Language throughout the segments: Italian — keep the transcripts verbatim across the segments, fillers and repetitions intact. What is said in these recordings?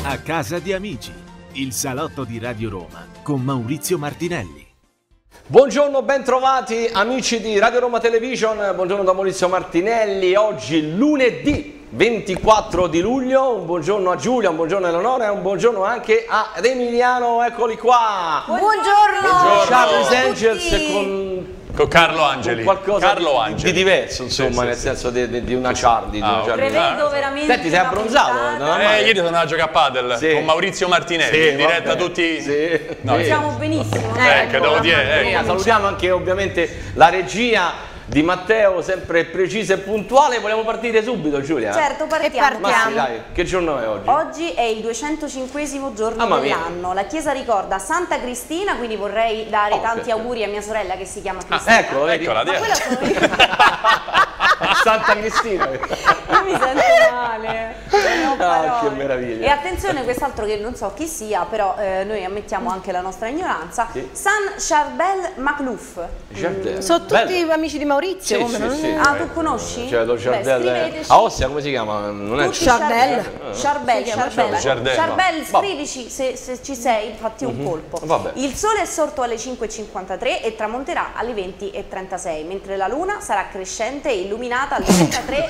A casa di amici, il salotto di Radio Roma con Maurizio Martinelli. Buongiorno, ben trovati amici di Radio Roma Television, buongiorno da Maurizio Martinelli. Oggi lunedì ventiquattro di luglio, un buongiorno a Giulia, un buongiorno a Eleonora e un buongiorno anche ad Emiliano, eccoli qua. Buongiorno, buongiorno. Charles Ciao Angels con... Con Carlo Angeli. Con qualcosa Carlo di, Angeli. di diverso, insomma, sì, nel sì, senso di, di, di una Charlie. Ah, di una Charlie. Prevedo veramente. Senti, sei abbronzato? Eh, ieri sono a giocare a padel sì. con Maurizio Martinelli, sì, in diretta vabbè. tutti. Sì. No, Siamo benissimo. Eh, che devo dire, Eh, salutiamo anche ovviamente la regia di Matteo, sempre precisa e puntuale. Vogliamo partire subito, Giulia? Certo, partiamo. Ma sì, dai, che giorno è oggi? Oggi è il duecentocinquesimo giorno Mamma dell'anno. La chiesa ricorda Santa Cristina, quindi vorrei dare Oh, tanti perché? auguri a mia sorella che si chiama Cristina. Ah, ecco, vedi? Eccola, Ma quella sono io. Santa Cristina. Io mi sento male. Non ho Ah, che parole. meraviglia. E attenzione, quest'altro che non so chi sia, però eh, noi ammettiamo anche la nostra ignoranza. Sì. San Charbel Maclouf. Giardella. Sono tutti Bello. amici di Maurizio, Sì, come sì, non sì. Ah, tu conosci? Cioè, lo Beh, Giardella. scriveteci. A Ostia come si chiama? Non è Tutti Chardel. Charbel, Si chiama Charbel, Chardel. Charbel, Va. scrivici se, se ci sei, fatti un colpo. Vabbè. Il sole è sorto alle cinque e cinquantatré e tramonterà alle venti e trentasei, mentre la luna sarà crescente e illuminata alle trentatré.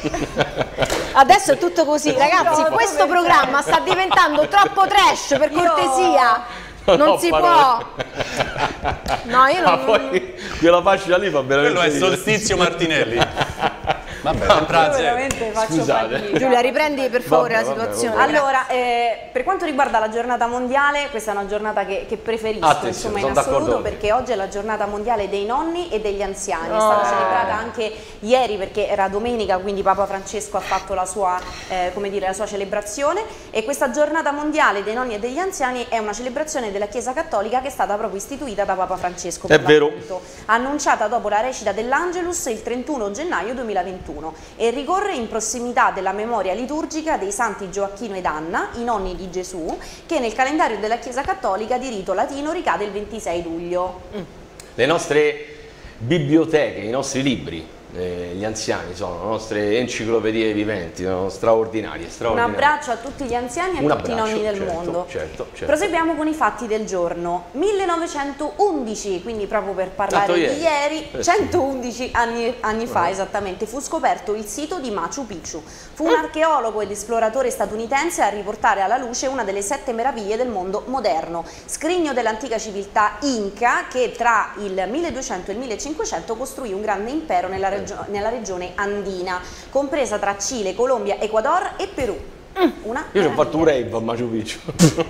Adesso è tutto così, ragazzi, questo programma sta diventando troppo trash, per Io- cortesia. Non Non ho si parole. può. No, io Ma non... poi quella fascia lì fa veramente Quello è ridere. Solstizio Martinelli. Vabbè, Io grazie. veramente faccio Scusate. fatica. Giulia, riprendi per favore Vabbè, la vabbè, situazione. vabbè. Allora, eh, per quanto riguarda la giornata mondiale, questa è una giornata che, che preferisco, Attenzione, insomma, sono in d'accordo assoluto, con te. perché oggi è la giornata mondiale dei nonni e degli anziani. È stata Oh. celebrata anche ieri perché era domenica, quindi Papa Francesco ha fatto la sua, eh, come dire, la sua celebrazione, e questa giornata mondiale dei nonni e degli anziani è una celebrazione della Chiesa Cattolica che è stata proprio istituita da Papa Francesco. È per vero. l'appunto, annunciata dopo la recita dell'Angelus il trentuno gennaio duemilaventuno, e ricorre in prossimità della memoria liturgica dei santi Gioacchino ed Anna, i nonni di Gesù, che nel calendario della Chiesa Cattolica di rito latino ricade il ventisei luglio. Le nostre biblioteche, i nostri libri, eh, gli anziani sono le nostre enciclopedie viventi, sono straordinarie, Un straordinarie. abbraccio a tutti gli anziani e a Un tutti i abbraccio, nonni del certo, mondo. certo, certo. Proseguiamo con i fatti del giorno. millenovecentoundici, quindi proprio per parlare Tanto di ieri. ieri, Eh sì. centoundici anni, anni fa esattamente, fu scoperto il sito di Machu Picchu. Fu un archeologo ed esploratore statunitense a riportare alla luce una delle sette meraviglie del mondo moderno, scrigno dell'antica civiltà Inca, che tra il milleduecento e il millecinquecento costruì un grande impero nella, regio- nella regione andina, compresa tra Cile, Colombia, Ecuador e Perù. Una Io ci ho fatto un meraviglia. rave a Machu Picchu.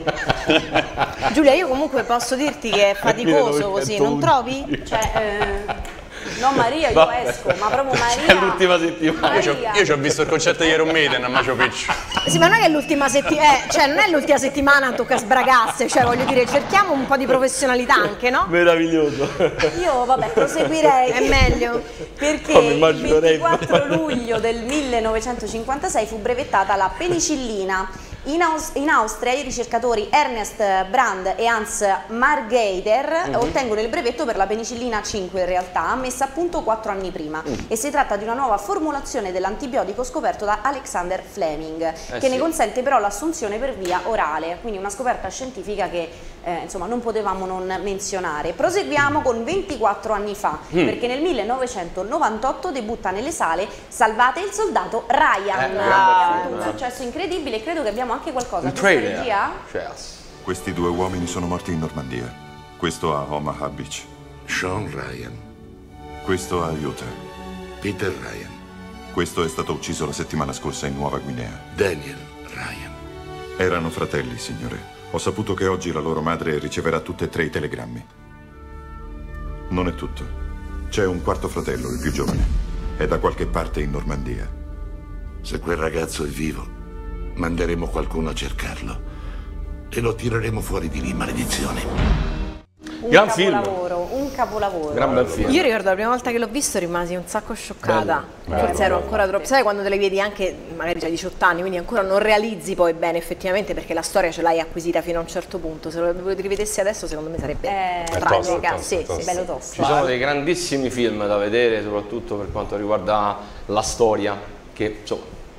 Giulia, io comunque posso dirti che è faticoso così, non trovi? Cioè, eh, no Maria, io Vabbè. esco, ma proprio È Maria. l'ultima settimana. Io ci ho- Maria. Io ci ho visto il concerto di Iron Maiden a Machu Picchu. Sì, ma non è che l'ultima settimana, eh, cioè non è l'ultima settimana tocca sbragasse, cioè voglio dire, cerchiamo un po' di professionalità anche, no? Meraviglioso. Io vabbè proseguirei. È meglio. Perché Come il immagino lei. ventiquattro luglio del millenovecentocinquantasei fu brevettata la penicillina. In, Aus- in Austria i ricercatori Ernest Brand e Hans Margeider ottengono il brevetto per la penicillina cinque, in realtà, messa a punto quattro anni prima, e si tratta di una nuova formulazione dell'antibiotico scoperto da Alexander Fleming, che sì. ne consente però l'assunzione per via orale, quindi una scoperta scientifica che eh, insomma non potevamo non menzionare. Proseguiamo con ventiquattro anni fa, perché nel millenovecentonovantotto debutta nelle sale Salvate il soldato Ryan, Eh, che gran ha bel avuto un film, eh. successo incredibile, e credo che abbiamo anche qualcosa. Il Questa trailer. regia? Cioè, ass- Questi due uomini sono morti in Normandia. Questo a Omaha Beach. Sean Ryan, Questo a Utah. Peter Ryan, Questo è stato ucciso la settimana scorsa in Nuova Guinea. Daniel Ryan. Erano fratelli, signore. Ho saputo che oggi la loro madre riceverà tutte e tre i telegrammi. Non è tutto. C'è un quarto fratello, il più giovane. È da qualche parte in Normandia. Se quel ragazzo è vivo, manderemo qualcuno a cercarlo e lo tireremo fuori di lì, maledizione. Un Gran film. capolavoro, un capolavoro. Gran bel film. Io ricordo la prima volta che l'ho visto rimasi un sacco scioccata. Bello, Forse bello, ero bello. ancora troppo. Sai quando te le vedi anche magari già diciotto anni, quindi ancora non realizzi poi bene effettivamente, perché la storia ce l'hai acquisita fino a un certo punto. Se lo rivedessi adesso secondo me sarebbe Eh, tragica. tosto, Sì, tosto. sì, bello sì. tosto. Ci sono dei grandissimi film da vedere, soprattutto per quanto riguarda la storia, che insomma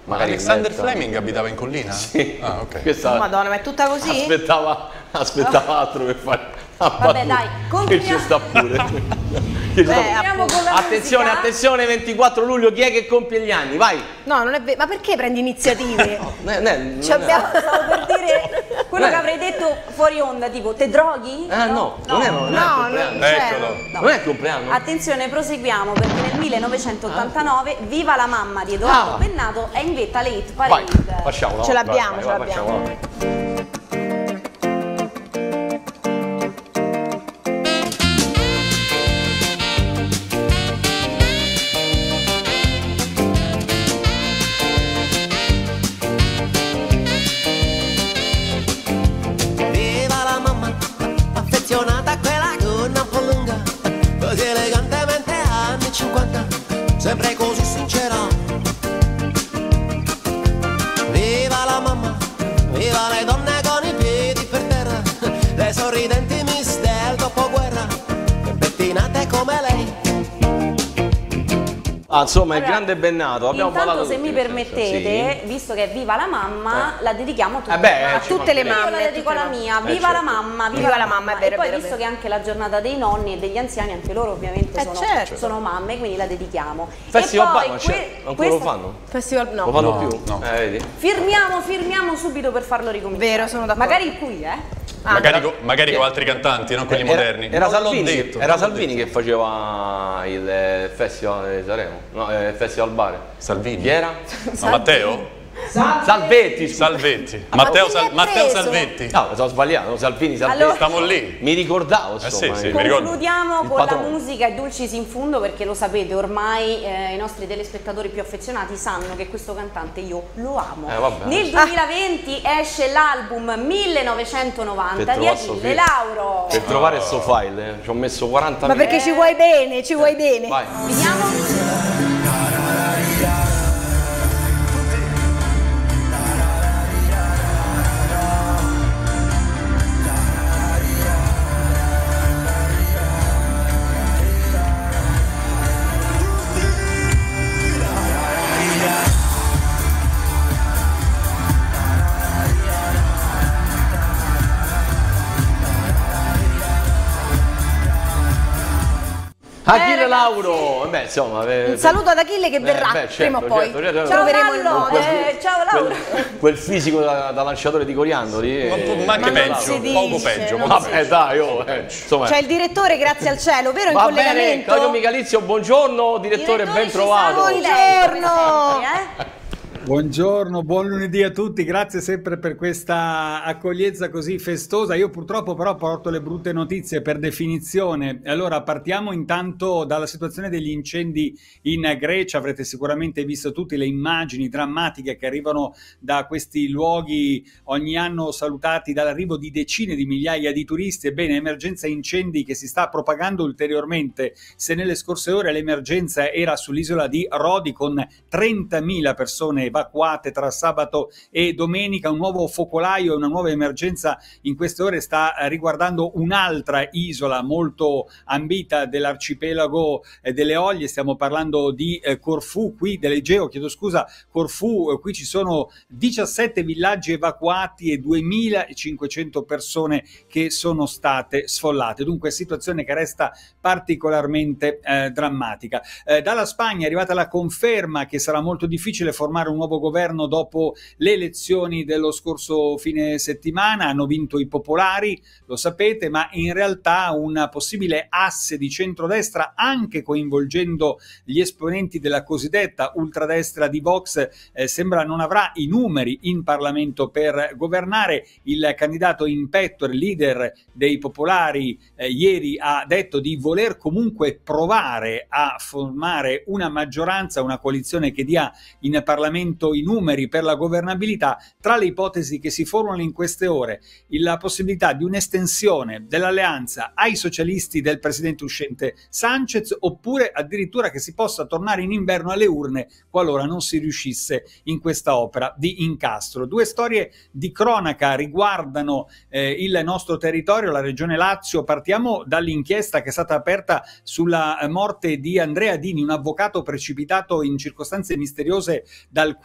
Ma Alexander Fleming abitava in collina? Sì. Ah, ok. Questa Oh, Madonna, ma è tutta così? aspettava, aspettava altro per fare. Vabbè, dai, che continuiamo. ci sta pure. Che ci sta- Continuiamo con la Attenzione, musica. attenzione, ventiquattro luglio, chi è che compie gli anni? Vai! No, non è vero. Ma perché prendi iniziative? Ne- ne- non Ci è- abbiamo... Stavo per dire quello Eh. che avrei detto fuori onda, tipo, te droghi? Ah no, non è, non è il No, compleanno. non- cioè, Eccolo. No. Non è il compleanno? Attenzione, proseguiamo perché nel millenovecentottantanove Viva la mamma di Edoardo Ah. Bennato è in vetta alle hit Vai, parade. facciamolo. Ce l'abbiamo, vai, ce vai, l'abbiamo. facciamolo. Viva la mamma, affezionata a quella gonna un po' lunga, così elegantemente anni cinquanta, sempre così sincera. Viva la mamma, viva le donne con i piedi per terra, le sorridenti miss del dopoguerra, pettinate come lei. Ah, insomma, il Allora, grande Bennato. Abbiamo Intanto, parlato se tutti, mi nel senso, permettete, sì. visto che è Viva la mamma, la dedichiamo a tutte Eh beh, le mamme. ci A tutte le Io mamme. la a dedico tutte le alla mamme. mia, Eh, viva la certo. mamma, viva, Viva la mamma, è vero, E poi è vero, visto è che vero. anche la giornata dei nonni e degli anziani, anche loro ovviamente Eh, sono, certo. sono mamme, quindi la dedichiamo. Festival e Bar, poi ma que- c'è? Ancora questa- lo fanno? Festival no. Lo fanno No, più? no. Eh, vedi? Firmiamo, firmiamo subito per farlo ricominciare. Vero, sono d'accordo. Magari qui, eh? Ah, Magari, co- magari con altri cantanti, non quelli Era- moderni. Era, Non l'ho Salvini, detto, era non l'ho Salvini detto. che faceva il eh, Festival di Sanremo, no, eh, il Festival Bar. Salvini? Chi era? Ma Matteo? Salvetti, scusa. Salvetti. ma Matteo, chi Sal- l'ha Matteo preso? Salvetti. No, sono sbagliato, Salvini, Salvetti. Allora- Stiamo lì. Mi ricordavo, Eh insomma. sì, sì, eh. mi ricordo. Concludiamo Il con patrono. la musica e Dulcis in Fundo, perché lo sapete ormai, eh, i nostri telespettatori più affezionati sanno che questo cantante io lo amo. Eh, vabbè. Nel duemilaventi esce l'album millenovecentonovanta Per di trovare Achille Sofia. Lauro. Per trovare il suo file, eh, ci ho messo quaranta Ma minuti. perché ci vuoi bene, ci vuoi bene. Vai. Vediamo. Achille ragazzi. Lauro! Beh, insomma, eh, Un saluto ad Achille che eh, verrà beh, certo, prima o poi. certo, certo. Ci troveremo il Ciao, modo. Vallo, eh, ciao Laura. quel, quel fisico da, da lanciatore di coriandoli. Ma, eh, ma anche Ma non peggio, si dice, poco peggio. non poco si Vabbè, dai, oh, eh, insomma. C'è il direttore, grazie al cielo, vero? In Va bene, collegamento? Claudio Micalizio, buongiorno, direttore, ben ci trovato. siamo lei, come Buongiorno. sempre, eh? Buongiorno, buon lunedì a tutti, grazie sempre per questa accoglienza così festosa. Io purtroppo però porto le brutte notizie per definizione. Allora partiamo intanto dalla situazione degli incendi in Grecia. Avrete sicuramente visto tutte le immagini drammatiche che arrivano da questi luoghi ogni anno salutati dall'arrivo di decine di migliaia di turisti. Ebbene, emergenza incendi che si sta propagando ulteriormente. Se nelle scorse ore l'emergenza era sull'isola di Rodi con trentamila persone evacuate tra sabato e domenica, un nuovo focolaio e una nuova emergenza in queste ore sta riguardando un'altra isola molto ambita dell'arcipelago eh, delle Eolie. Stiamo parlando di eh, Corfù, qui dell'Egeo, chiedo scusa, Corfù, eh, qui ci sono diciassette villaggi evacuati e duemilacinquecento persone che sono state sfollate. Dunque situazione che resta particolarmente eh, drammatica. Eh, dalla Spagna è arrivata la conferma che sarà molto difficile formare un nuovo governo dopo le elezioni dello scorso fine settimana. Hanno vinto i popolari, lo sapete, ma in realtà un possibile asse di centrodestra, anche coinvolgendo gli esponenti della cosiddetta ultradestra di Vox, eh, sembra non avrà i numeri in Parlamento per governare. Il candidato in petto, il leader dei popolari, eh, ieri ha detto di voler comunque provare a formare una maggioranza, una coalizione che dia in Parlamento i numeri per la governabilità. Tra le ipotesi che si formulano in queste ore, la possibilità di un'estensione dell'alleanza ai socialisti del presidente uscente Sanchez, oppure addirittura che si possa tornare in inverno alle urne qualora non si riuscisse in questa opera di incastro. Due storie di cronaca riguardano eh, il nostro territorio, la regione Lazio. Partiamo dall'inchiesta che è stata aperta sulla morte di Andrea Dini, un avvocato precipitato in circostanze misteriose dal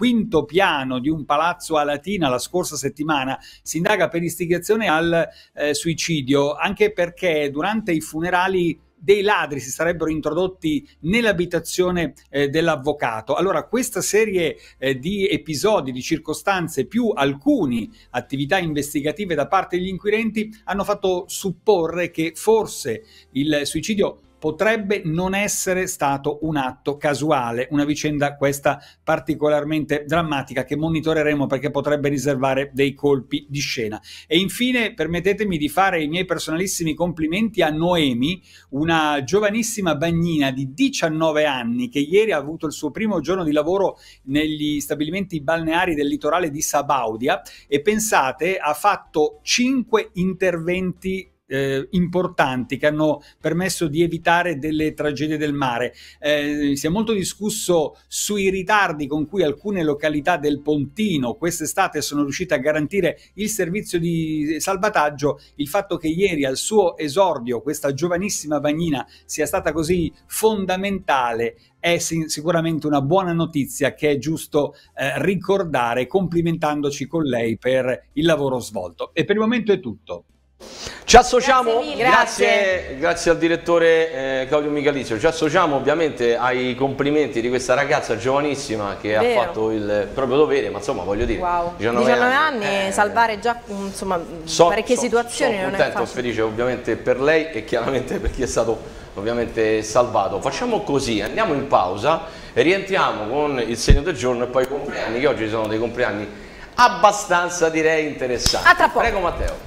quinto piano di un palazzo a Latina la scorsa settimana. Si indaga per istigazione al eh, suicidio, anche perché durante i funerali dei ladri si sarebbero introdotti nell'abitazione eh, dell'avvocato. Allora, questa serie eh, di episodi, di circostanze, più alcune attività investigative da parte degli inquirenti, hanno fatto supporre che forse il suicidio potrebbe non essere stato un atto casuale, una vicenda questa particolarmente drammatica che monitoreremo perché potrebbe riservare dei colpi di scena. E infine permettetemi di fare i miei personalissimi complimenti a Noemi, una giovanissima bagnina di diciannove anni che ieri ha avuto il suo primo giorno di lavoro negli stabilimenti balneari del litorale di Sabaudia e pensate ha fatto cinque interventi Eh, importanti che hanno permesso di evitare delle tragedie del mare. Eh, si è molto discusso sui ritardi con cui alcune località del Pontino quest'estate sono riuscite a garantire il servizio di salvataggio. Il fatto che ieri al suo esordio questa giovanissima bagnina sia stata così fondamentale è sicuramente una buona notizia che è giusto eh, ricordare, complimentandoci con lei per il lavoro svolto. E per il momento è tutto. Ci associamo, grazie, grazie, grazie al direttore eh, Claudio Michalizio, ci associamo ovviamente ai complimenti di questa ragazza giovanissima che Vero. ha fatto il proprio dovere, ma insomma voglio dire, wow. diciannove, diciannove anni, anni eh, salvare già insomma, so, parecchie so, situazioni sono non contento, è facile. felice ovviamente per lei e chiaramente per chi è stato ovviamente salvato. Facciamo così, andiamo in pausa e rientriamo con il segno del giorno e poi i compleanni, che oggi sono dei compleanni abbastanza direi interessanti. A tra poco. Prego Matteo.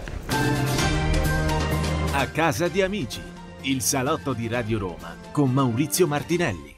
A casa di amici, il salotto di Radio Roma con Maurizio Martinelli.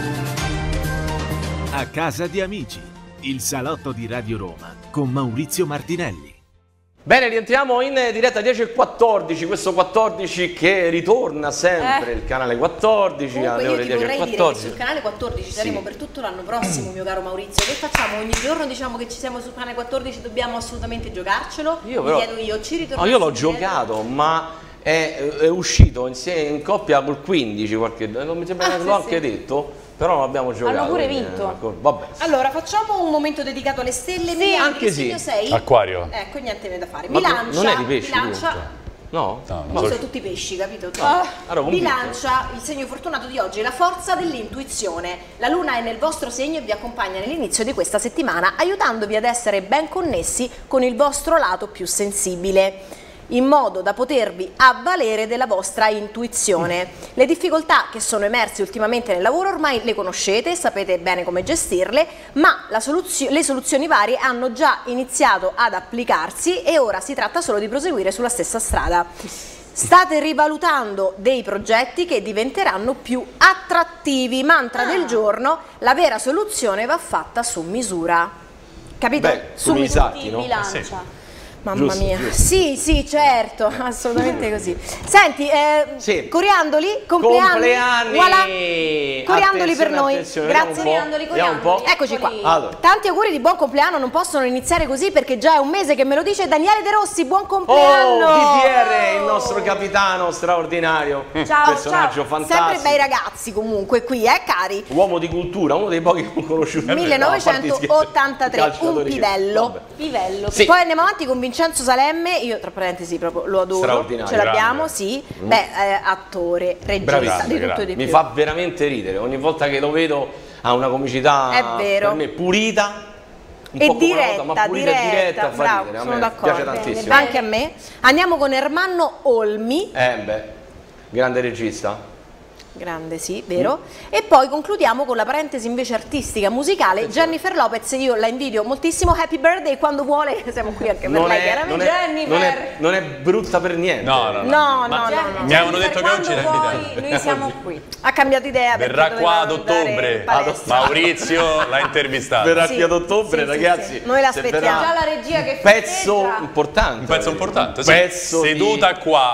A casa di amici, il salotto di Radio Roma con Maurizio Martinelli. Bene, rientriamo in diretta dieci e quattordici, questo quattordici che ritorna sempre, Eh. il canale quattordici Comunque alle io ore ti dieci e vorrei dire che quattordici. sul canale quattordici Sì. saremo per tutto l'anno prossimo, mio caro Maurizio. Che facciamo? Ogni giorno diciamo che ci siamo sul canale quattordici, dobbiamo assolutamente giocarcelo. Io Mi però- chiedo io, ci No, ritorniamo? io l'ho giocato, ma è, è uscito insieme in coppia col quindici, qualche, non mi sembra Ah, che sì, l'ho sì. anche detto, però non abbiamo giocato. Hanno pure quindi, vinto. eh, vabbè. Allora, facciamo un momento dedicato alle stelle. Mi anche che sì. segno sei? Acquario. Ecco, niente da fare. Ma Bilancia, non eri pesci, bilancia. dunque? No? No, Ma non sono so. tutti pesci, capito? Ah, ero convinto. Bilancia, il segno fortunato di oggi è la forza dell'intuizione. La luna è nel vostro segno e vi accompagna nell'inizio di questa settimana, aiutandovi ad essere ben connessi con il vostro lato più sensibile, in modo da potervi avvalere della vostra intuizione. Le difficoltà che sono emerse ultimamente nel lavoro ormai le conoscete, sapete bene come gestirle, ma la soluzio- le soluzioni varie hanno già iniziato ad applicarsi e ora si tratta solo di proseguire sulla stessa strada. State rivalutando dei progetti che diventeranno più attrattivi. Mantra del giorno: la vera soluzione va fatta su misura. Capito? Beh, su come i misura. sacchi, no? Bilancia. Mamma Giusto, mia, giusto. sì, sì, certo, assolutamente così. Senti, eh, Sì. coriandoli, compleanni, Compleanni! voilà, coriandoli per Attenzione, noi, attenzione, grazie. vediamo un po', vediamo un po'. Eccoci qua. Allora. Tanti auguri di buon compleanno, non possono iniziare così perché già è un mese che me lo dice Daniele De Rossi, buon Oh, compleanno! D D R, il nostro capitano straordinario, Ciao, personaggio ciao. fantastico. Sempre bei ragazzi comunque qui, eh cari. Uomo di cultura, uno dei pochi che ho conosciuto. millenovecentottantatré, No, a un parte scherzi. pivello. Vabbè. Pivello. Sì. Poi andiamo avanti con Vincenzo Salemme, io tra parentesi proprio lo adoro, Straordinario, ce l'abbiamo, grande. sì. Beh, eh, attore, regista, Bravissimo, di tutto grande. e di Mi più. fa veramente ridere, ogni volta che lo vedo ha una comicità È vero. per me pulita. Un E po' come una diretta, volta, ma pulita e diretta, diretta, fa bravo, ridere, a sono me d'accordo. piace Bene, tantissimo. anche a me. Andiamo con Ermanno Olmi, Eh beh, grande regista. grande sì, vero? E poi concludiamo con la parentesi invece artistica, musicale. Jennifer Lopez, io la invidio moltissimo, happy birthday, quando vuole siamo qui anche per Non lei, è, chiaramente. non, è, non, è, non è brutta per niente. No, no, no. No, no, Ma- no, no, Mi avevano detto che oggi Quando era vuoi, invitato. noi siamo qui. Ha cambiato idea perché Verrà qua ad doveva andare in ottobre. palestra. Maurizio l'ha intervistato. Verrà Sì, qui ad ottobre, sì, sì, ragazzi. sì. Noi se l'aspettiamo. verrà Già la regia che pezzo festeggia. importante. Un pezzo importante, sì. Pezzo di- Seduta qua eh,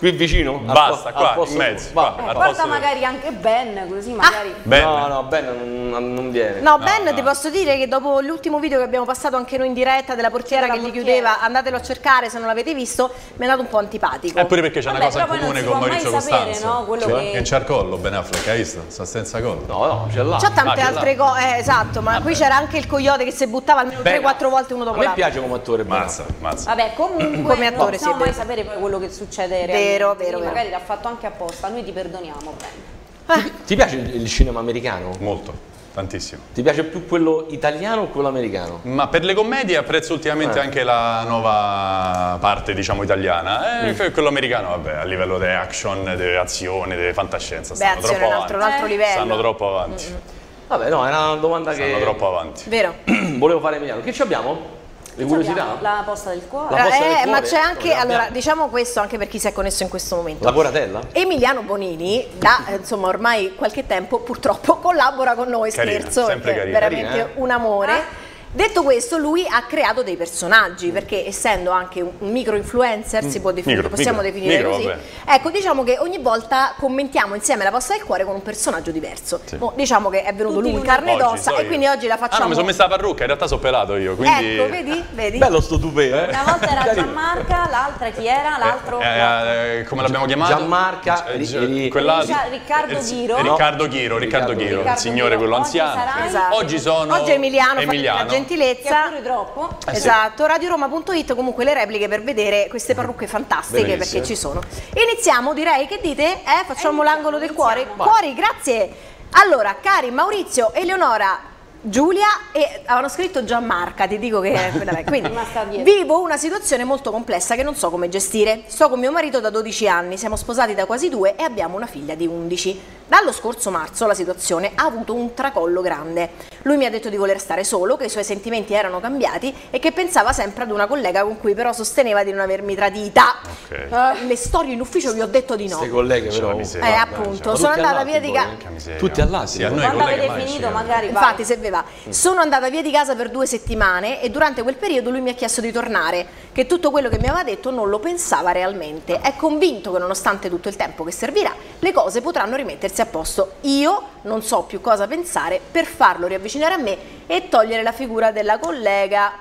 Qui vicino? Basta, al, qua, al posto in mezzo. Va. Eh, al porta posto magari anche Ben, così magari... Ben. No, no, Ben non, non viene. No, No, Ben, no. ti posso dire che dopo l'ultimo video che abbiamo passato anche noi in diretta della portiera Della che gli portiera. chiudeva, andatelo a cercare se non l'avete visto, mi è andato un po' antipatico. È pure perché c'è Vabbè, una cosa in però poi non comune si con può Maurizio mai sapere, Costanzo. no? Quello Cioè, che- che c'ha il collo, Ben Affleck, hai visto? Sta senza collo. No, no, ce l'ha. C'ha tante Ah, ce altre l'ha. cose, eh, esatto, ma qui c'era anche il coyote che si buttava almeno tre quattro volte uno A dopo me l'altro. piace come attore. Ben Mazza, mazza. Vabbè, comunque Come attore, non sì, possiamo è mai vero. sapere poi quello che succede realmente. Vero, vero, Quindi vero. magari l'ha fatto anche apposta, noi ti perdoniamo, Ben. Ti, ti piace il, il cinema americano? Molto, tantissimo. Ti piace più quello italiano o quello americano? Ma per le commedie apprezzo ultimamente Eh. anche la nuova parte, diciamo, italiana. Eh, Mm. Quello americano, vabbè, a livello di action, di azione, di fantascienza, Beh, stanno azione troppo è un altro, un avanti. altro livello. Stanno troppo avanti. Vabbè, no, era una domanda Stanno che troppo avanti. Vero. volevo fare Emiliano. Che ci abbiamo? Le curiosità? Abbiamo la posta del cuore. La posta del Eh, ma cuore? c'è anche, Dove allora, abbiamo? diciamo questo anche per chi si è connesso in questo momento. La coratella? Emiliano Bonini, da eh, insomma ormai qualche tempo, purtroppo collabora con noi, Carina, scherzo, sempre perché è carina. veramente Carina, eh? un amore. Detto questo, lui ha creato dei personaggi, perché essendo anche un, un micro influencer, si può definire, Micro, possiamo micro, definire micro, così. vabbè. Ecco, diciamo che ogni volta commentiamo insieme la posta del cuore con un personaggio diverso. Mo, diciamo che è venuto Tutti lui in lunedì. carne ed Oggi, ossa so e io. quindi oggi la Ah, no, facciamo. mi sono messa la parrucca, in realtà sono pelato io, quindi... Ecco, vedi? Vedi? Bello sto tupè, eh? Una volta era Gianmarca, l'altra chi era? L'altro? Eh, eh, come l'abbiamo chiamato? Gianmarca, Eh, ri- Gi- ri- quell'altro- Ricca- Riccardo eh, Ghiro. eh, Riccardo Ghiro, Riccardo Riccardo Ghiro, il Riccardo signore Ghiro. quello Oggi anziano. sarai- Esatto. Oggi sono Oggi Emiliano, fa Emiliano. la Che è gentilezza. pure troppo. Eh, sì. Esatto, radioroma punto it, comunque le repliche per vedere queste parrucche fantastiche, Bellissime. perché ci sono. Iniziamo, direi, che dite? Eh, facciamo Eh, l'angolo del cuore. iniziamo. Cuori, grazie. Allora, cari Maurizio, Eleonora, Giulia e avevano scritto Gianmarca, ti dico che è quella quindi Rimasta dietro. vivo una situazione molto complessa che non so come gestire. Sto con mio marito da dodici anni, siamo sposati da quasi due e abbiamo una figlia di undici. Dallo scorso marzo la situazione ha avuto un tracollo grande. Lui mi ha detto di voler stare solo, che i suoi sentimenti erano cambiati e che pensava sempre ad una collega con cui però sosteneva di non avermi tradita. Ok. Eh, le storie in ufficio vi ho detto di no. Queste colleghe C'è la però. miseria. Eh, Guarda, appunto, cioè, sono tutti andata all'altro via di poi, casa. Porca miseria. Tutti all'altro. Sì, a noi Quando colleghi avete mai finito ci- magari vai. Infatti, se va. Sono andata via di casa per due settimane e durante quel periodo lui mi ha chiesto di tornare, che tutto quello che mi aveva detto non lo pensava realmente. È convinto che nonostante tutto il tempo che servirà, le cose potranno rimettersi a posto. Io non so più cosa pensare per farlo riavvicinare a me e togliere la figura della collega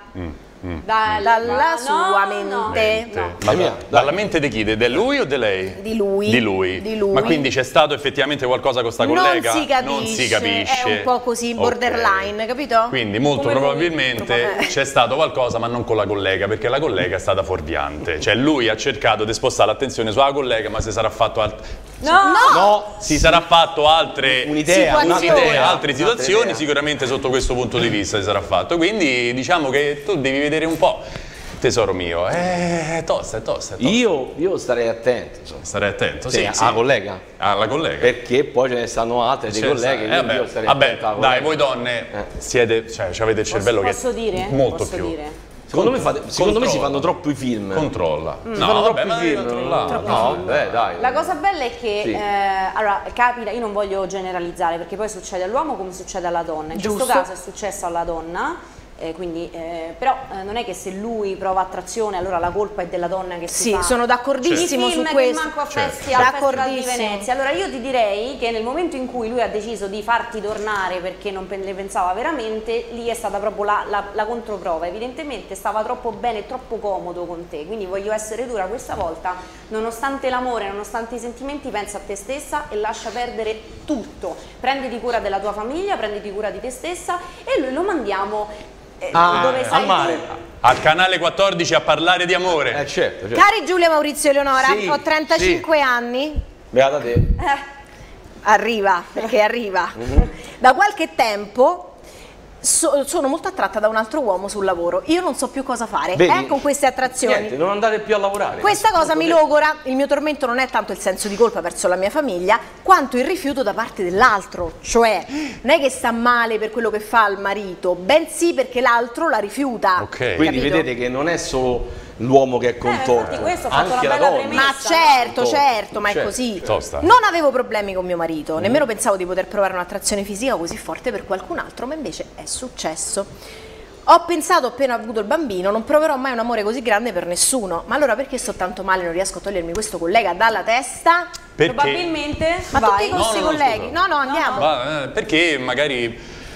Dai, dalla ma sua no, no. mente. No. Ma Mia, da- dai. dalla mente di chi? De, de lui o di lei? Di lui. Di lui. Di lui. Ma quindi c'è stato effettivamente qualcosa con sta collega? Non si capisce, Non si capisce. è un po' così Ok. borderline, capito? Quindi molto Come lui. probabilmente Eh. c'è stato qualcosa ma non con la collega, perché la collega è stata fuorviante. Cioè lui ha cercato di spostare l'attenzione sulla collega, ma si sarà fatto alt- No! No, si sarà fatto altre un'idea, Situazioni. un'idea, altre un'altra situazioni idea. sicuramente sotto questo punto di vista si sarà fatto. Quindi diciamo che tu devi vedere un po', tesoro mio, è tosta, è tosta, è tosta. Io, io starei attento, insomma. Starei attento, Sì, sì, alla sì. collega. Alla collega. Perché poi ce ne stanno altre dei Cioè, colleghi, eh, quindi vabbè, io starei vabbè, attento alla dai, collega. voi donne Eh. siete, cioè, avete il cervello Posso che dire? molto Posso più. dire? Secondo, me, fate- secondo me si Controlla. fanno troppo i film. Controlla. Si No, fanno vabbè, troppi ma devi film. controllare. No, beh, dai. La cosa bella è che, Sì. eh, allora, capita, io non voglio generalizzare perché poi succede all'uomo come succede alla donna. In Giusto. questo caso è successo alla donna, eh, quindi, eh, però eh, non è che se lui prova attrazione allora la colpa è della donna che si Sì, fa. sono d'accordissimo I film su che questo. manco a Certo. festi, al Festival di D'accordissimo. Venezia. Allora io ti direi che nel momento in cui lui ha deciso di farti tornare perché non pe- le pensava veramente, lì è stata proprio la, la- la controprova. Evidentemente stava troppo bene, troppo comodo con te, quindi voglio essere dura questa volta, nonostante l'amore, nonostante i sentimenti, pensa a te stessa e lascia perdere tutto. Prenditi cura della tua famiglia, prenditi cura di te stessa e lui lo mandiamo eh, Ah, dove sai al mare. tu. Al canale quattordici a parlare di amore. Eh, certo, certo. Cari Giulia, Maurizio e Eleonora, Sì, ho trentacinque anni. Beata te. Arriva, perché arriva. Da qualche tempo so- sono molto attratta da un altro uomo sul lavoro. Io non so più cosa fare Vedi? eh, con queste attrazioni. Niente, non andate più a lavorare. Questa cosa mi Potete- logora, il mio tormento non è tanto il senso di colpa verso la mia famiglia, quanto il rifiuto da parte dell'altro, cioè non è che sta male per quello che fa al marito, bensì perché l'altro la rifiuta. Ok. Quindi capito? vedete che non è solo l'uomo che è contorto, infatti questo ha fatto anche una la bella donna. premessa. Ma certo, Contorto. certo, ma è Certo, così. Tosta. Non avevo problemi con mio marito, nemmeno pensavo di poter provare un'attrazione fisica così forte per qualcun altro, ma invece è successo. Ho pensato appena avuto il bambino, non proverò mai un amore così grande per nessuno. Ma allora perché sto tanto male e non riesco a togliermi questo collega dalla testa? Perché? Probabilmente. Ma vai. tutti i vostri No, no, no, colleghi? scusa. No, no, andiamo. Ma, eh, perché magari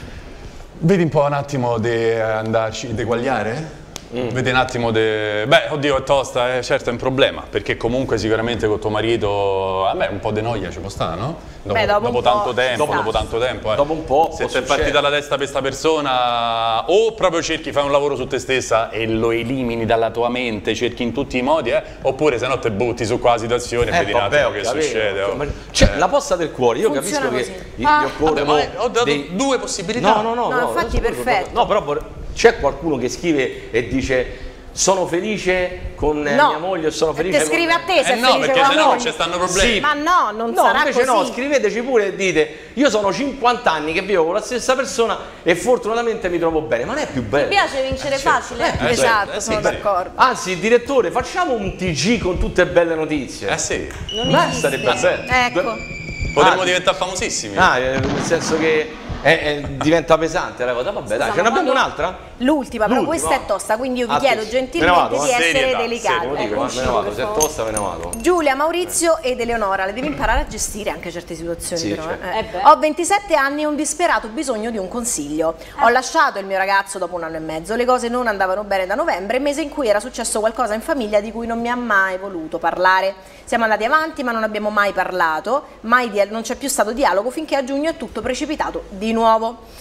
vedi un po' un attimo di andarci, di eguagliare? Mm. Vedi un attimo de... Beh, oddio, è tosta, eh, certo è un problema, perché comunque sicuramente con tuo marito, a me un po' di noia ci può stare, no? Dopo, Beh, dopo dopo un tanto po' tempo, sta. dopo tanto tempo, eh. Dopo un po' Se può ti è partita succedere. la testa per questa persona, o proprio cerchi, fai un lavoro su te stessa e lo elimini dalla tua mente, cerchi in tutti i modi, eh, oppure se no te butti su qua la situazione e Eh, vedi un vabbè, attimo ho che capito. succede. Oh. Ma- Cioè, Eh. la posta del cuore, io Funziona capisco così. che io, Ah. io corro Vabbè, ma ho dato dei- due possibilità. No, no, no, No, no, infatti, no, perfetto. No, però vor- c'è qualcuno che scrive e dice sono felice con eh, No. mia moglie, sono E felice te con... scrive a te se Eh è no, felice perché con se la no moglie. ci stanno problemi. Sì. Ma no, non No, sarà invece così. no, scriveteci pure e dite io sono cinquanta anni che vivo con la stessa persona e fortunatamente mi trovo bene, ma non è più Mi bello. piace vincere facile. Eh, Esatto, sì, eh, sono sì, d'accordo. Anzi, direttore, facciamo un T G con tutte belle notizie. Eh sì, Non Beh, esiste. sarebbe bello. Ecco. potremmo Ah, diventare famosissimi. Ah, eh, nel senso che eh, eh, diventa pesante la cosa. Vabbè, dai, Scusa, ce ne ma abbiamo quando- un'altra? L'ultima, però L'ultima, questa è va. tosta, quindi io vi Attenzione. chiedo Me ne gentilmente vado, di eh. essere Serietà, delicati. Te lo dico, Ecco, ma me ne vado, per se è favore. tosta me ne vado. Giulia, Maurizio ed Eleonora, le devi imparare a gestire anche certe situazioni. Sì, però, certo. eh. Eh beh. Ho ventisette anni e un disperato bisogno di un consiglio. Ho lasciato il mio ragazzo dopo un anno e mezzo, le cose non andavano bene da novembre, mese in cui era successo qualcosa in famiglia di cui non mi ha mai voluto parlare. Siamo andati avanti ma non abbiamo mai parlato, mai dia- non c'è più stato dialogo finché a giugno è tutto precipitato di nuovo.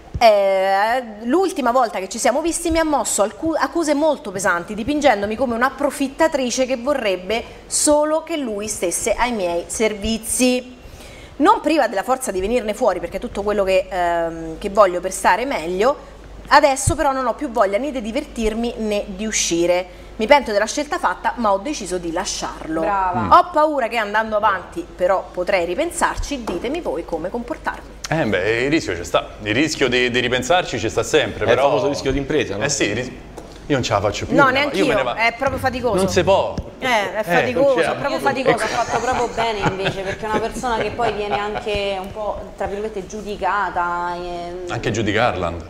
Eh, l'ultima volta che ci siamo visti mi ha mosso alcu- accuse molto pesanti, dipingendomi come un'approfittatrice che vorrebbe solo che lui stesse ai miei servizi. Non priva della forza di venirne fuori, perché è tutto quello che, ehm, che voglio per stare meglio. Adesso però non ho più voglia né di divertirmi né di uscire. Mi pento della scelta fatta, ma ho deciso di lasciarlo. Brava. Ho paura che andando avanti però potrei ripensarci, ditemi voi come comportarmi. Eh beh, il rischio ci sta. Il rischio di, di ripensarci ci sta sempre. È però... il famoso rischio di impresa, no? Eh sì, il ris- io non ce la faccio più. No, me ne va- neanche io io, me ne va- è proprio faticoso. Non si può. Eh, è non faticoso, c'è- è proprio Io faticoso. ha fatto proprio bene invece, perché è una persona che poi viene anche un po', tra virgolette, giudicata. e- Anche Giudicarland.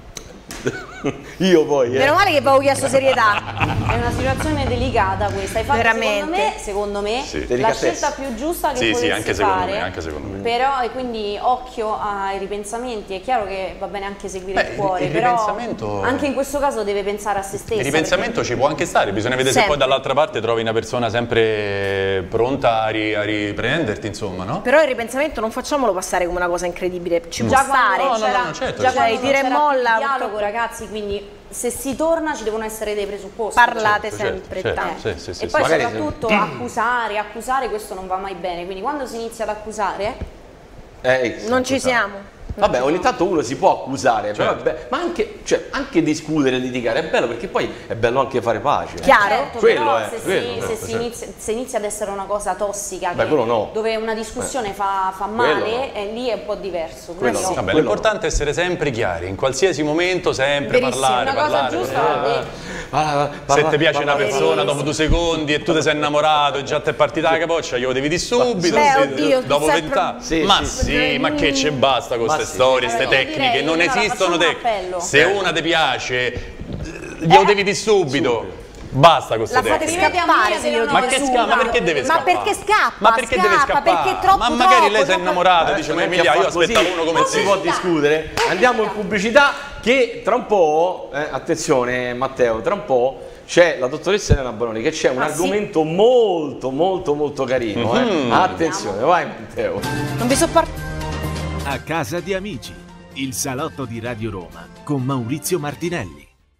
Io poi, eh. Meno male che avevo chiesto serietà. È una situazione delicata questa. Hai fatto, Veramente. secondo me, secondo me Sì. la Delicatezza. scelta più giusta che Sì, sì, potessi anche secondo fare. me, anche secondo me. Però, e quindi occhio ai ripensamenti. È chiaro che va bene anche seguire Beh, il cuore, il però ripensamento- anche in questo caso deve pensare a se stessa. Il ripensamento ci può anche stare, bisogna vedere se Sempre. poi dall'altra parte trovi una persona sempre pronta a, ri- a riprenderti, insomma, no? Però il ripensamento non facciamolo passare come una cosa incredibile. Ci può Già stare. quando No, no, c'era, no, certo, già certo. quando Cioè, tira e non c'era più molla, dialogo, purtroppo. ragazzi, quindi se si torna ci devono essere dei presupposti. Parlate Certo, certo, sempre certo. tanto. Sì, sì, sì, e sì. poi Magari soprattutto accusare, accusare questo non va mai bene, quindi quando si inizia ad accusare Eh, Non ci siamo. Vabbè, ogni tanto uno si può accusare, però Certo. è be- ma anche, cioè, anche discutere e litigare è bello, perché poi è bello anche fare pace. Chiaro? certo, quello però è, se, quello, si, certo, se, si certo. inizia, se inizia ad essere una cosa tossica Beh, che- quello no. dove una discussione fa, fa Quello male, no. e lì è un po' diverso. Quello Quindi no. Vabbè, quello l'importante è essere sempre chiari, in qualsiasi momento sempre Verissimo, parlare, una cosa parlare. giusta parlare. va detto. Ah, Se parla- ti piace una parla- persona Verissimo. dopo due secondi e tu ti sei innamorato e già ti è partita la capoccia, glielo devi dire subito, Beh, sì, oddio, dopo sempre- vent'anni. Sì, ma sì, sì, ma che ci basta con Ma queste sì. storie, queste Allora, io tecniche, direi, non allora, esistono facciamo un tecniche. appello. Se Eh. una ti piace, glielo devi dire subito. Basta con La queste fate tecniche. scappare se glielo Ma dite che subito. scappa? Ma perché deve Ma scappare? perché scappa? Ma perché deve Scappa, scappare? perché è troppo, Ma magari troppo, lei si è troppo- innamorato, Eh, dice non ma è che Emilia, fa io così, aspettavo uno come non si te. può discutere. Andiamo in pubblicità che tra un po', eh, attenzione Matteo, tra un po' c'è la dottoressa Elena Baroni che c'è un Ah, sì? argomento molto molto molto carino. Mhm. Eh. Attenzione, vai Matteo. Non vi sopporto. A casa di amici, il salotto di Radio Roma con Maurizio Martinelli.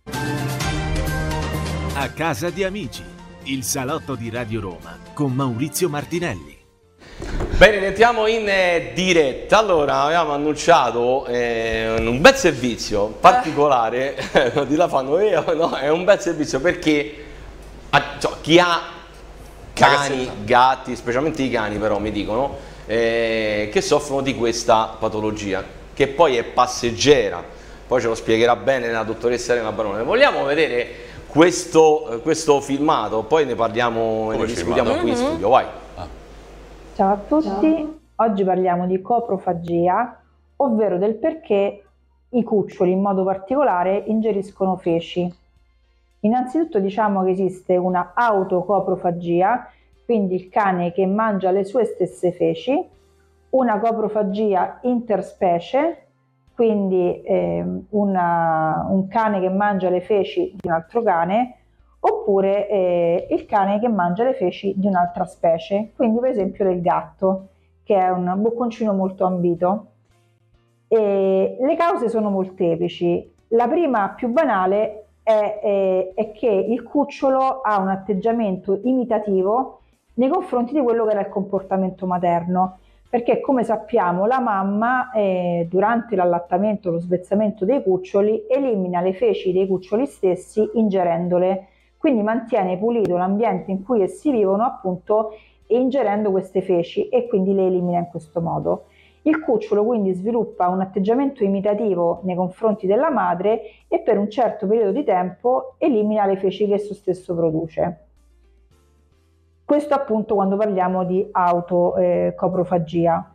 A casa di amici, il salotto di Radio Roma con Maurizio Martinelli. Bene, rientriamo in eh, diretta. Allora, avevamo annunciato eh, un bel servizio particolare, di là fanno eh, no, è un bel servizio perché ah, cioè, chi ha cani, gatti, specialmente i cani però mi dicono, eh, che soffrono di questa patologia, che poi è passeggera, poi ce lo spiegherà bene la dottoressa Elena Barone. Vogliamo vedere questo, eh, questo filmato, poi ne parliamo e ne Come discutiamo filmato? qui in studio, vai. Ciao a tutti, oggi parliamo di coprofagia, ovvero del perché i cuccioli in modo particolare ingeriscono feci. Innanzitutto diciamo che esiste una autocoprofagia, quindi il cane che mangia le sue stesse feci, una coprofagia interspecie, quindi eh, una, un cane che mangia le feci di un altro cane, oppure eh, il cane che mangia le feci di un'altra specie, quindi per esempio del gatto, che è un bocconcino molto ambito. E le cause sono molteplici. La prima, più banale, è, è, è che il cucciolo ha un atteggiamento imitativo nei confronti di quello che era il comportamento materno, perché come sappiamo la mamma eh, durante l'allattamento, lo svezzamento dei cuccioli, elimina le feci dei cuccioli stessi ingerendole, quindi mantiene pulito l'ambiente in cui essi vivono appunto ingerendo queste feci e quindi le elimina in questo modo. Il cucciolo quindi sviluppa un atteggiamento imitativo nei confronti della madre e per un certo periodo di tempo elimina le feci che esso stesso produce. Questo appunto quando parliamo di autocoprofagia.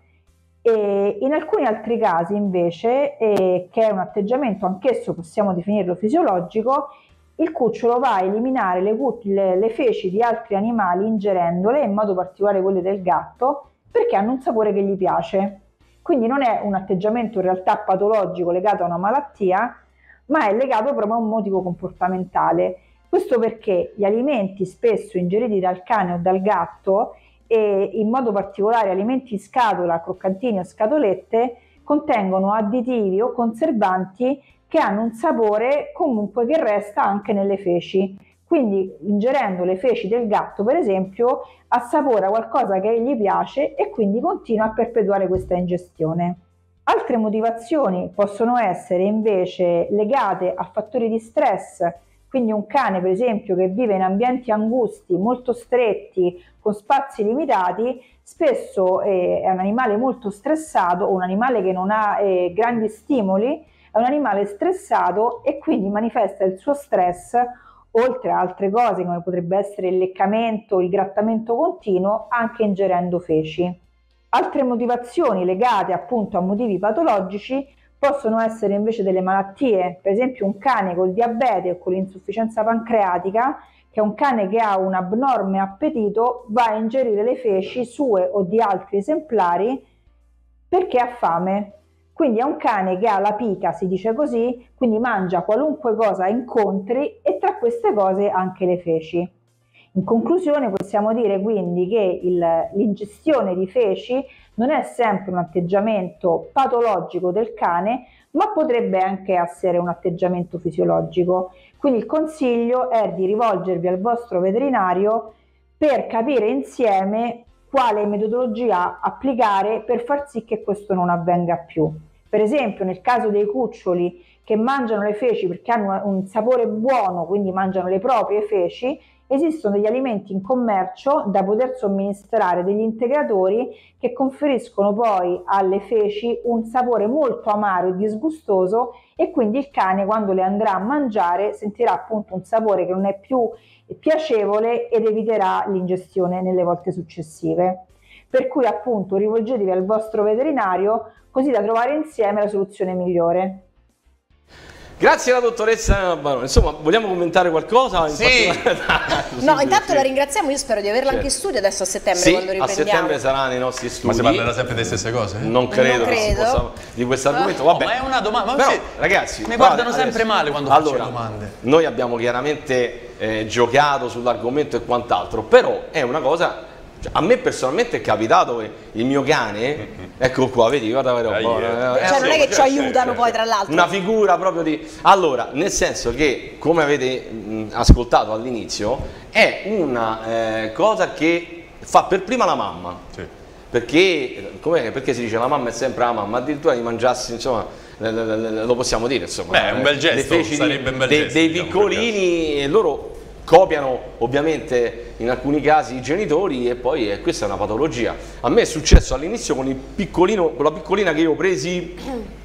E in alcuni altri casi invece, eh, che è un atteggiamento anch'esso possiamo definirlo fisiologico, il cucciolo va a eliminare le, le, le feci di altri animali ingerendole, in modo particolare quelle del gatto, perché hanno un sapore che gli piace. Quindi non è un atteggiamento in realtà patologico legato a una malattia, ma è legato proprio a un motivo comportamentale. Questo perché gli alimenti spesso ingeriti dal cane o dal gatto, e in modo particolare alimenti in scatola, croccantini o scatolette, contengono additivi o conservanti che hanno un sapore comunque che resta anche nelle feci. Quindi ingerendo le feci del gatto, per esempio, assapora qualcosa che gli piace e quindi continua a perpetuare questa ingestione. Altre motivazioni possono essere invece legate a fattori di stress, quindi un cane per esempio che vive in ambienti angusti, molto stretti, con spazi limitati, spesso eh, è un animale molto stressato, o un animale che non ha eh, grandi stimoli, è un animale stressato e quindi manifesta il suo stress, oltre a altre cose come potrebbe essere il leccamento, il grattamento continuo, anche ingerendo feci. Altre motivazioni legate appunto a motivi patologici possono essere invece delle malattie, per esempio un cane col diabete o con l'insufficienza pancreatica, che è un cane che ha un abnorme appetito, va a ingerire le feci sue o di altri esemplari perché ha fame. Quindi è un cane che ha la pica, si dice così, quindi mangia qualunque cosa incontri e tra queste cose anche le feci. In conclusione possiamo dire quindi che l'ingestione di feci non è sempre un atteggiamento patologico del cane, ma potrebbe anche essere un atteggiamento fisiologico. Quindi il consiglio è di rivolgervi al vostro veterinario per capire insieme quale metodologia applicare per far sì che questo non avvenga più. Per esempio nel caso dei cuccioli che mangiano le feci perché hanno un sapore buono, quindi mangiano le proprie feci, esistono degli alimenti in commercio da poter somministrare, degli integratori che conferiscono poi alle feci un sapore molto amaro e disgustoso, e quindi il cane quando le andrà a mangiare sentirà appunto un sapore che non è più piacevole ed eviterà l'ingestione nelle volte successive. Per cui appunto rivolgetevi al vostro veterinario così da trovare insieme la soluzione migliore. Grazie alla dottoressa Barone. Insomma, vogliamo commentare qualcosa? In sì. No, sì, intanto sì. la ringraziamo, io spero di averla certo. anche in studio adesso a settembre, sì, quando riprendiamo. a settembre sarà nei nostri studi. Ma si parlerà sempre delle stesse cose? Non credo, non credo. Che si possa, di questo argomento. Vabbè. No, ma è una domanda. Però, sì, ragazzi, mi guardano adesso, sempre male quando allora, faccio domande. Noi abbiamo chiaramente eh, giocato sull'argomento e quant'altro, però è una cosa. Cioè, a me personalmente è capitato che il mio cane, ecco qua, vedi, guarda che roba. Cioè, cioè non è che ci aiutano poi tra l'altro. Una figura proprio di... Allora, nel senso che, come avete mh, ascoltato all'inizio, è una eh, cosa che fa per prima la mamma. Sì. Perché, come, perché si dice la mamma è sempre la mamma, addirittura di mangiarsi, insomma, lo possiamo dire, insomma. Beh, è un bel gesto, sarebbe un bel gesto. Dei, dei piccolini, e loro copiano ovviamente in alcuni casi i genitori, e poi eh, questa è una patologia. A me è successo all'inizio con il piccolino, con la piccolina che io presi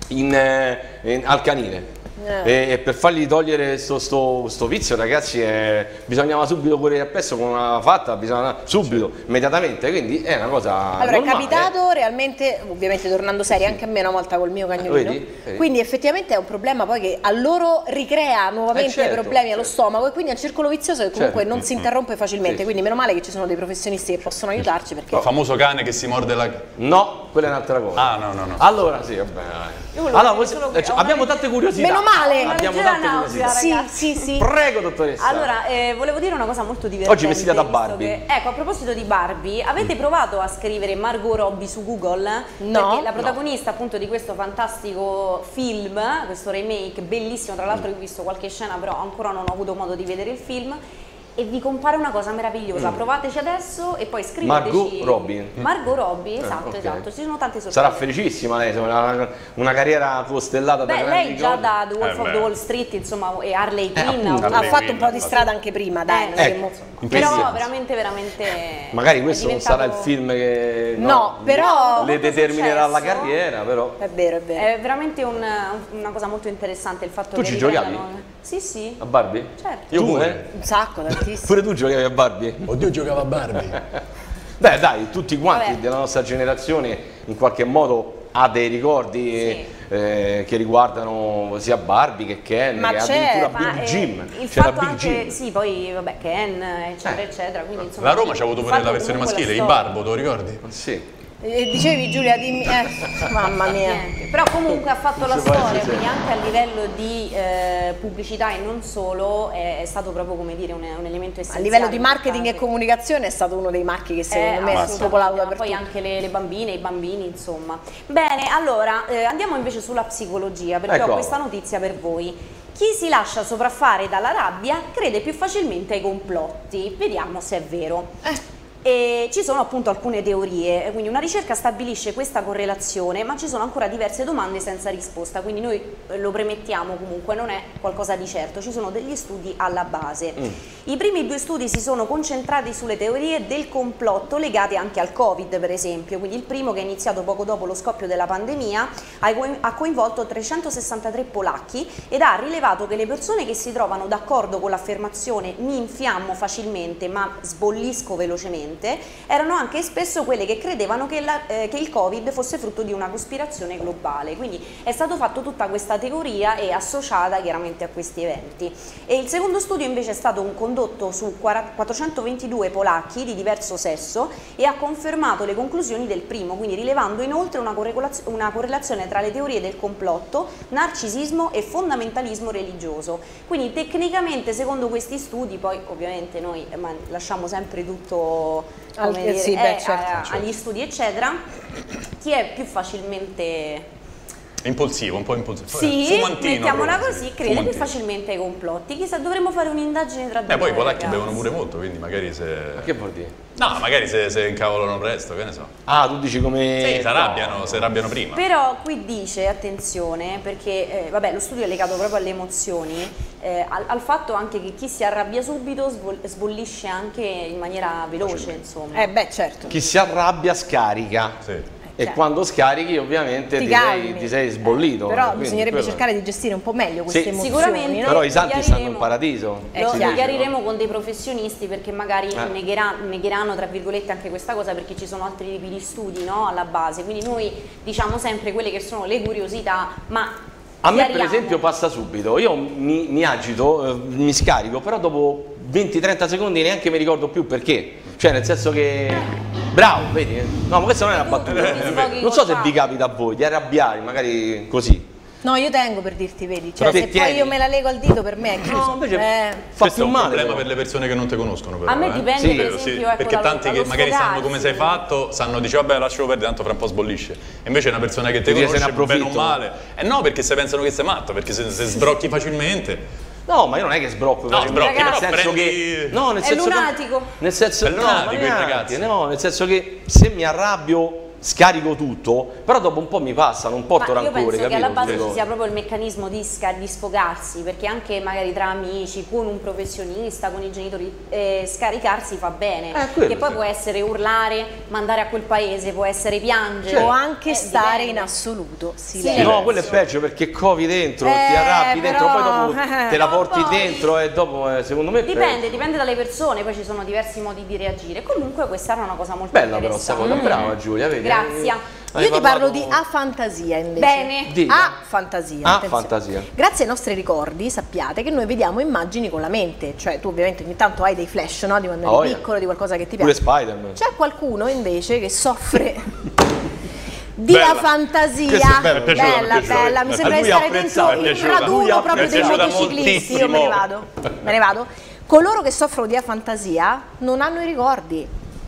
in, eh, in, al canile. E, e per fargli togliere sto, sto, sto vizio, ragazzi, eh, bisognava subito correre appresso con una fatta, bisogna subito, sì. immediatamente, quindi è una cosa allora normale. È capitato realmente, ovviamente tornando seri, anche a me una volta col mio cagnolino. Vedi? Vedi? Quindi effettivamente è un problema poi che a loro ricrea nuovamente eh certo, problemi certo. allo stomaco, e quindi è un circolo vizioso che comunque certo. non si interrompe facilmente, sì. quindi meno male che ci sono dei professionisti che possono aiutarci, perché... Il famoso cane che si morde la... No, quella è un'altra cosa. Ah no no no. Allora sì, vabbè. Allora, voi, eh, abbiamo tante curiosità. Meno male. Abbiamo tante curiosità. Sì, sì, sì. Prego, dottoressa. Allora, eh, volevo dire una cosa molto divertente. Oggi vestita da Barbie. Che, ecco, a proposito di Barbie, avete mm. provato a scrivere Margot Robbie su Google? No. Perché la protagonista no. appunto di questo fantastico film, questo remake bellissimo, tra l'altro mm. io ho visto qualche scena, però ancora non ho avuto modo di vedere il film. E vi compare una cosa meravigliosa, mm. provateci adesso e poi scriveteci. Margot Robbie. Margot Robbie, esatto, eh, okay. esatto, ci sono tante sorprese. Sarà felicissima lei, una, una carriera costellata Beh, da lei già cose. da The Wolf eh of the Wall Street, insomma, e Harley Quinn, eh, appunto, ha Harley fatto Quinn, un po' di strada anche prima, dai. Eh, ecco. Però veramente, veramente... Magari questo diventato... non sarà il film che no, no, però le determinerà successo, la carriera, però... È vero, è vero. È veramente un, una cosa molto interessante il fatto tu che... Tu ci giocavi? Rivellano... Sì, sì. A Barbie? Certo. Io pure? Un sacco, tantissimo. Pure tu giocavi a Barbie? Oddio, giocava a Barbie. Beh dai, tutti quanti Vabbè. della nostra generazione in qualche modo ha dei ricordi sì. eh, che riguardano sia Barbie che Ken, ma che addirittura ma Big eh, Jim. Il C'era fatto Big anche, Jim. sì, poi vabbè Ken, eccetera, eh. eccetera. Quindi, insomma, La Roma c'ha avuto pure la versione maschile, il Barbo, te lo ricordi? Sì. Eh, dicevi Giulia, dimmi, eh, mamma mia. Niente. Però comunque ha fatto la storia, quindi anche a livello di eh, pubblicità e non solo è, è stato proprio, come dire, un, un elemento essenziale. A livello di marketing e comunicazione è stato uno dei marchi che secondo eh, me è popolato dappertutto. Poi anche le, le bambine, i bambini, insomma. Bene, allora eh, andiamo invece sulla psicologia, perché ecco. ho questa notizia per voi. Chi si lascia sopraffare dalla rabbia crede più facilmente ai complotti. Vediamo se è vero. Eh. E ci sono appunto alcune teorie, quindi una ricerca stabilisce questa correlazione, ma ci sono ancora diverse domande senza risposta, quindi noi lo premettiamo comunque, non è qualcosa di certo, ci sono degli studi alla base. Mm. I primi due studi si sono concentrati sulle teorie del complotto legate anche al Covid, per esempio, quindi il primo, che è iniziato poco dopo lo scoppio della pandemia, ha coinvolto trecentosessantatré polacchi ed ha rilevato che le persone che si trovano d'accordo con l'affermazione "mi infiammo facilmente ma sbollisco velocemente" erano anche spesso quelle che credevano che, la, eh, che il Covid fosse frutto di una cospirazione globale, quindi è stato fatto tutta questa teoria e associata chiaramente a questi eventi. E il secondo studio invece è stato un condotto su quattrocentoventidue polacchi di diverso sesso e ha confermato le conclusioni del primo, quindi rilevando inoltre una, correlazio una correlazione tra le teorie del complotto, narcisismo e fondamentalismo religioso. Quindi tecnicamente, secondo questi studi, poi ovviamente noi eh, lasciamo sempre tutto come dire, sì, beh, eh, certo, a, certo. agli studi eccetera, chi è più facilmente impulsivo, un po' impulsivo, sì, fumantino, mettiamola proprio, così, sì. crede Fumantino. più facilmente ai complotti. Chissà, dovremmo fare un'indagine tra di Eh, noi, poi i polacchi ragazzi. bevono pure molto, quindi magari se... Ma che vuol dire? No, magari se, se incavolano il resto, che ne so. Ah, tu dici come... Sì, si arrabbiano, no. si arrabbiano prima. Però qui dice, attenzione, perché eh, vabbè, lo studio è legato proprio alle emozioni, eh, al, al fatto anche che chi si arrabbia subito svol sbollisce anche in maniera veloce, insomma. Eh beh, certo. Chi si arrabbia scarica. Sì. E Certo. quando scarichi ovviamente ti, ti, sei, ti sei sbollito. Però quindi bisognerebbe quello... cercare di gestire un po' meglio queste sì. emozioni. Sicuramente. No? Però i santi stanno in paradiso. Eh, lo, si lo dice, chiariremo no? con dei professionisti, perché magari eh. negherà, negheranno tra virgolette anche questa cosa, perché ci sono altri tipi di studi, no, alla base. Quindi noi diciamo sempre quelle che sono le curiosità, ma a me chiariamo. per esempio passa subito, io mi, mi agito, eh, mi scarico, però dopo venti trenta secondi neanche mi ricordo più perché. Cioè nel senso che... Bravo, vedi? No, ma questa non è una battuta. Non so se vi capita a voi di arrabbiare, magari così. No, io tengo per dirti, vedi, cioè Però se tieni. poi io me la lego al dito per me è chiuso. No, invece eh. fa Questo più è un male. problema però. per le persone che non ti conoscono però. A me eh. dipende, sì, per sì, esempio, ecco, perché dallo- tanti che dallo magari sanno sfogarsi. come sei fatto, sanno, dice vabbè lascialo perdere, tanto fra un po' sbollisce. E invece una persona che ti Perché se ne conosce bene o approfittano. male. Eh no, perché se pensano che sei matto, perché se, se sbrocchi facilmente. No, ma io non è che sbrocco, No, sbrocchi, nel però senso prendi... che no, nel È senso lunatico. Che, nel senso È lunatico, no, ma neanche, ragazzi. no, nel senso che se mi arrabbio scarico tutto, però dopo un po' mi passa, non porto Ma io rancore, penso capito? che alla base Dico- ci sia proprio il meccanismo di, sca- di sfogarsi, perché anche magari tra amici, con un professionista, con i genitori, eh, scaricarsi fa bene, Eh, quello che poi sì. può essere urlare, mandare a quel paese, può essere piangere, O anche Eh, stare dipende. in assoluto silenzio. No, quello è peggio perché covi dentro, ti Eh, arrabbi dentro, però- poi dopo te la porti poi- dentro e dopo eh, secondo me è Dipende, peggio. dipende dalle persone, poi ci sono diversi modi di reagire. Comunque questa era una cosa molto Bella però sta interessante. cosa, brava Giulia, vedi? Grazie. Hai Io ti parlato- parlo di A Fantasia invece. Bene. Dilla. A Fantasia. Ah, attenzione. fantasia. Grazie ai nostri ricordi sappiate che noi vediamo immagini con la mente, cioè tu ovviamente ogni tanto hai dei flash, no? Di quando Oh, eri yeah. piccolo, di qualcosa che ti Pure piace. Spider-Man. C'è qualcuno invece che soffre di Bella. afantasia. Questa è bella, mi è piaciuta, mi è bella, piaciuta. bella, mi A sembra di lui ha stare dentro apprezzato, mi è il piaciuta. raduno Lui ha- proprio mi è dei piaciuta motociclisti. Io me ne vado, me ne vado. Coloro che soffrono di afantasia non hanno i ricordi.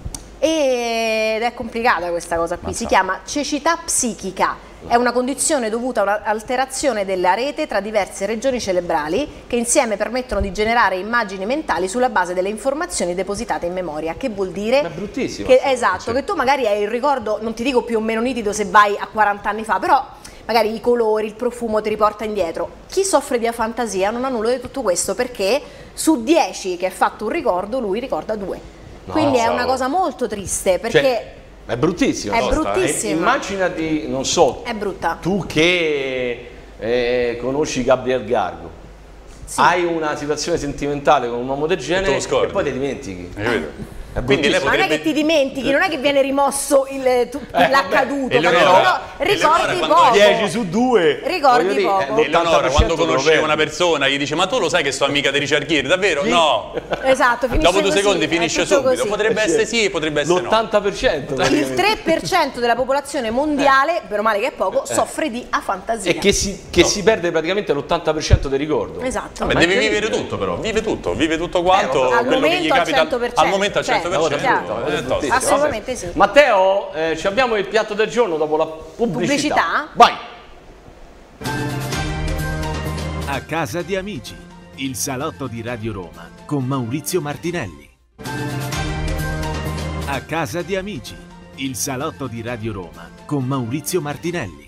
Ed è complicata questa cosa qui, si chiama cecità psichica. È una condizione dovuta a un'alterazione della rete tra diverse regioni cerebrali che insieme permettono di generare immagini mentali sulla base delle informazioni depositate in memoria. Che vuol dire? È bruttissimo. Che, esatto, che tu magari hai il ricordo, non ti dico più o meno nitido se vai a quaranta anni fa, però magari i colori, il profumo ti riporta indietro. Chi soffre di afantasia non ha nulla di tutto questo perché su dieci che ha fatto un ricordo lui ricorda due. No, Quindi è cavolo. una cosa molto triste perché Cioè, è bruttissimo. è tosta, eh. bruttissima. Immaginati, non so, È brutta. tu che eh, conosci Gabriel Gargo, Sì. hai una situazione sentimentale con un uomo del te genere lo scordi. e poi ti dimentichi. Hai capito? È Quindi lei Ma non è potrebbe... che ti dimentichi, non è che viene rimosso il- tu- l'accaduto, Eleonora- però ricordi Eleonora, quando poco. dieci su due. Ricordi Voglio dire, poco. eh, l'ottanta per Eleonora, cento quando te lo conosceva perdi. una persona, gli dice ma tu lo sai che sono amica di Richard Gere? Davvero? No. Esatto, finisce Dopo due così, secondi è finisce tutto subito. così. Potrebbe Eh, essere sì. sì, potrebbe essere no. l'ottanta per cento Il praticamente. tre per cento della popolazione mondiale, per male che è poco, soffre di afantasia. E che si, che si perde praticamente l'ottanta per cento del ricordo. Esatto. Vabbè, Ma deve è vivere incredibile. tutto però, vive tutto, vive tutto quanto, Al quello che gli momento al capita cento per cento. al momento al Certo, cento per cento. chiaro. Eh, tosto. Assolutamente sì. Matteo, eh, ci abbiamo il piatto del giorno dopo la pubblicità. Pubblicità? Vai! A casa di amici, il salotto di Radio Roma con Maurizio Martinelli. A casa di amici, il salotto di Radio Roma con Maurizio Martinelli.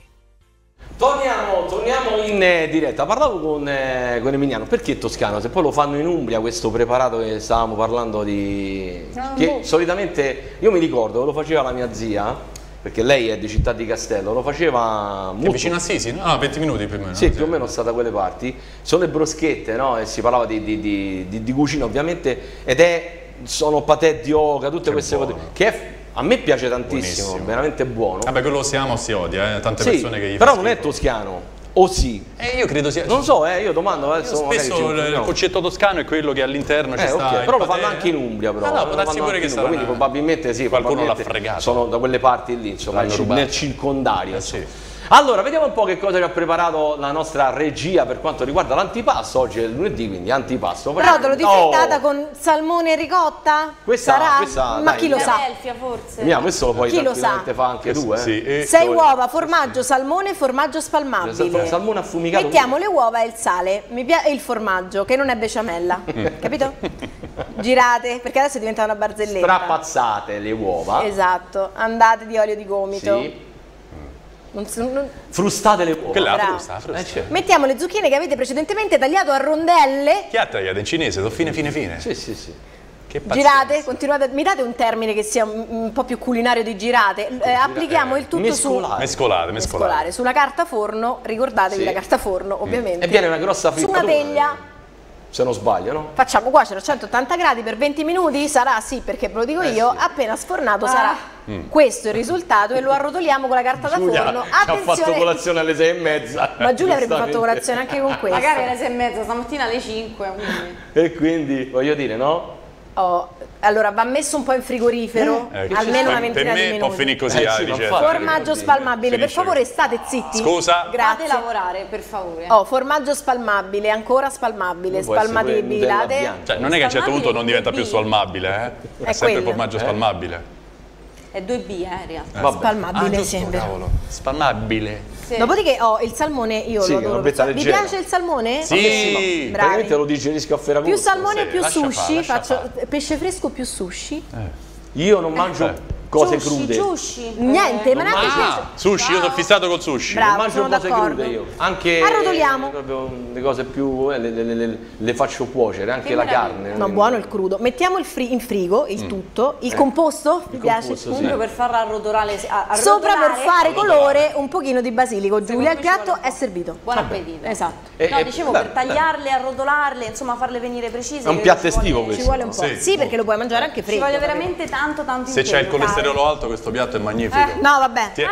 Torniamo, torniamo in eh, diretta. Parlavo con, eh, con Emiliano, perché toscano? Se poi lo fanno in Umbria questo preparato che stavamo parlando di... che solitamente, io mi ricordo, lo faceva la mia zia, perché lei è di Città di Castello, lo faceva È molto... vicino a Sisi, no? Ah, venti minuti più o meno. Sì, più o meno sta da quelle parti. Sono le broschette, no? E si parlava di, di, di, di, di cucina ovviamente, ed è, sono patè di oca, tutte Che queste buono. cose, che è, a me piace tantissimo, Buonissimo. veramente buono. Vabbè, quello si ama o si odia, eh? Tante Sì, persone che gli però fa non è schifo. toscano, o sì? Eh, io credo sia... Non so, eh, io domando, Io adesso magari ci spesso il, il informiamo. concetto toscano è quello che all'interno ci Eh, sta ok, il però lo patè. fanno anche in Umbria, però. Ah, no, eh, può lo darsi fanno pure anche che in Umbria, sarà- quindi probabilmente sì, qualcuno l'ha probabilmente fregato. sono da quelle parti lì, insomma, L'hanno nel, rubato. nel circondario. Eh, insomma. sì. Allora, vediamo un po' che cosa ci ha preparato la nostra regia per quanto riguarda l'antipasto. Oggi è lunedì, quindi antipasto. Brodo di Oh! frittata con salmone e ricotta? Questa- Sarà? questa, Ma dai, chi lo sa? Philadelphia forse. Mia, questo lo puoi Chi lo tranquillamente sa? fare anche tu, eh? Sì, e- Sei Dove- uova, formaggio, salmone e formaggio spalmabile. Salmone affumicato. Mettiamo le uova e il sale mi pia- e il formaggio, che non è besciamella. Capito? Girate, perché adesso diventa una barzelletta. Strapazzate le uova. Esatto, andate di olio di gomito. Sì. Non so- non- Frustate le uova. Quella è la Bravo. frusta, la frusta. Eh, certo. Mettiamo le zucchine che avete precedentemente tagliato a rondelle. Chi ha tagliato in cinese? Do fine fine fine. Sì, sì, sì. Che pazienza. Girate, continuate, mi date un termine che sia un, un po' più culinario di girate. Eh, applichiamo il tutto Mescolare. su Mescolate, mescolate. mescolare, sulla carta forno, ricordatevi Sì. la carta forno, ovviamente. E viene una grossa Su una frittatura. teglia. Se non sbaglio, no? Facciamo cuocere a centottanta gradi per venti minuti, sarà sì, perché ve lo dico Eh, io, sì. appena sfornato sarà questo il risultato e lo arrotoliamo con la carta da Giulia forno. ci ha fatto Attenzione, colazione alle sei e mezza. ma Giulia avrebbe fatto Giustamente. colazione anche con questo. Magari alle sei e mezza, stamattina alle cinque. quindi. E quindi, voglio dire, no? Oh, allora va messo un po' in frigorifero, Eh, almeno una per ventina di me minuti. può finire così, Eh, ah, sì, ma dice. infatti. Formaggio spalmabile, per Finisce favore così. state zitti. Scusa? Grazie. Fate lavorare, per favore. Oh, formaggio spalmabile, ancora spalmabile, Può essere pure spalmabile. Nutella date- bianca. Cioè, non è che a un certo punto non diventa più Spalmabile, spalmabile, eh? È, È sempre quello. formaggio Eh. spalmabile. È due B, eh, in realtà. Vabbè. Spalmabile Ah, giusto, sembra. cavolo. Spalmabile. Sì. Dopodiché ho il salmone, io Sì, lo che adoro. robetta Vi leggera. piace il salmone? Sì. Bravi. Praticamente lo digerisco a Ferragosto. Più salmone o sì, più lascia sushi? fare, lascia Faccio pesce fresco più sushi? Io non mangio Eh. cose Sushi, crude. sushi. Niente, ma neanche Ah, sushi, io sono fissato col sushi. Bravo. Non mangio sono cose d'accordo. crude io. Anche Arrotoliamo. proprio le cose più eh, le, le- le- le faccio cuocere, anche Che la meraviglia. carne. No, buono il crudo. Mettiamo il fri- in frigo il tutto. Il composto? Ti piace? composto, Comunque per farla arrotolare, a- Sopra per arrotolare- fare colore un pochino di basilico. Secondo Giulia, me il ci vuole piatto un po'. è servito. Buon appetito. Esatto. E- No, e- dicevo beh, per tagliarle, arrotolarle, insomma farle venire precise. È un credo piatto ci estivo vuole- Ci questo. vuole un po'. Sì. Sì, perché lo puoi mangiare anche Ci freddo. voglio capito? veramente tanto tanto Se c'è il impegno, colesterolo alto, questo piatto è magnifico. Eh, no, vabbè. Ti-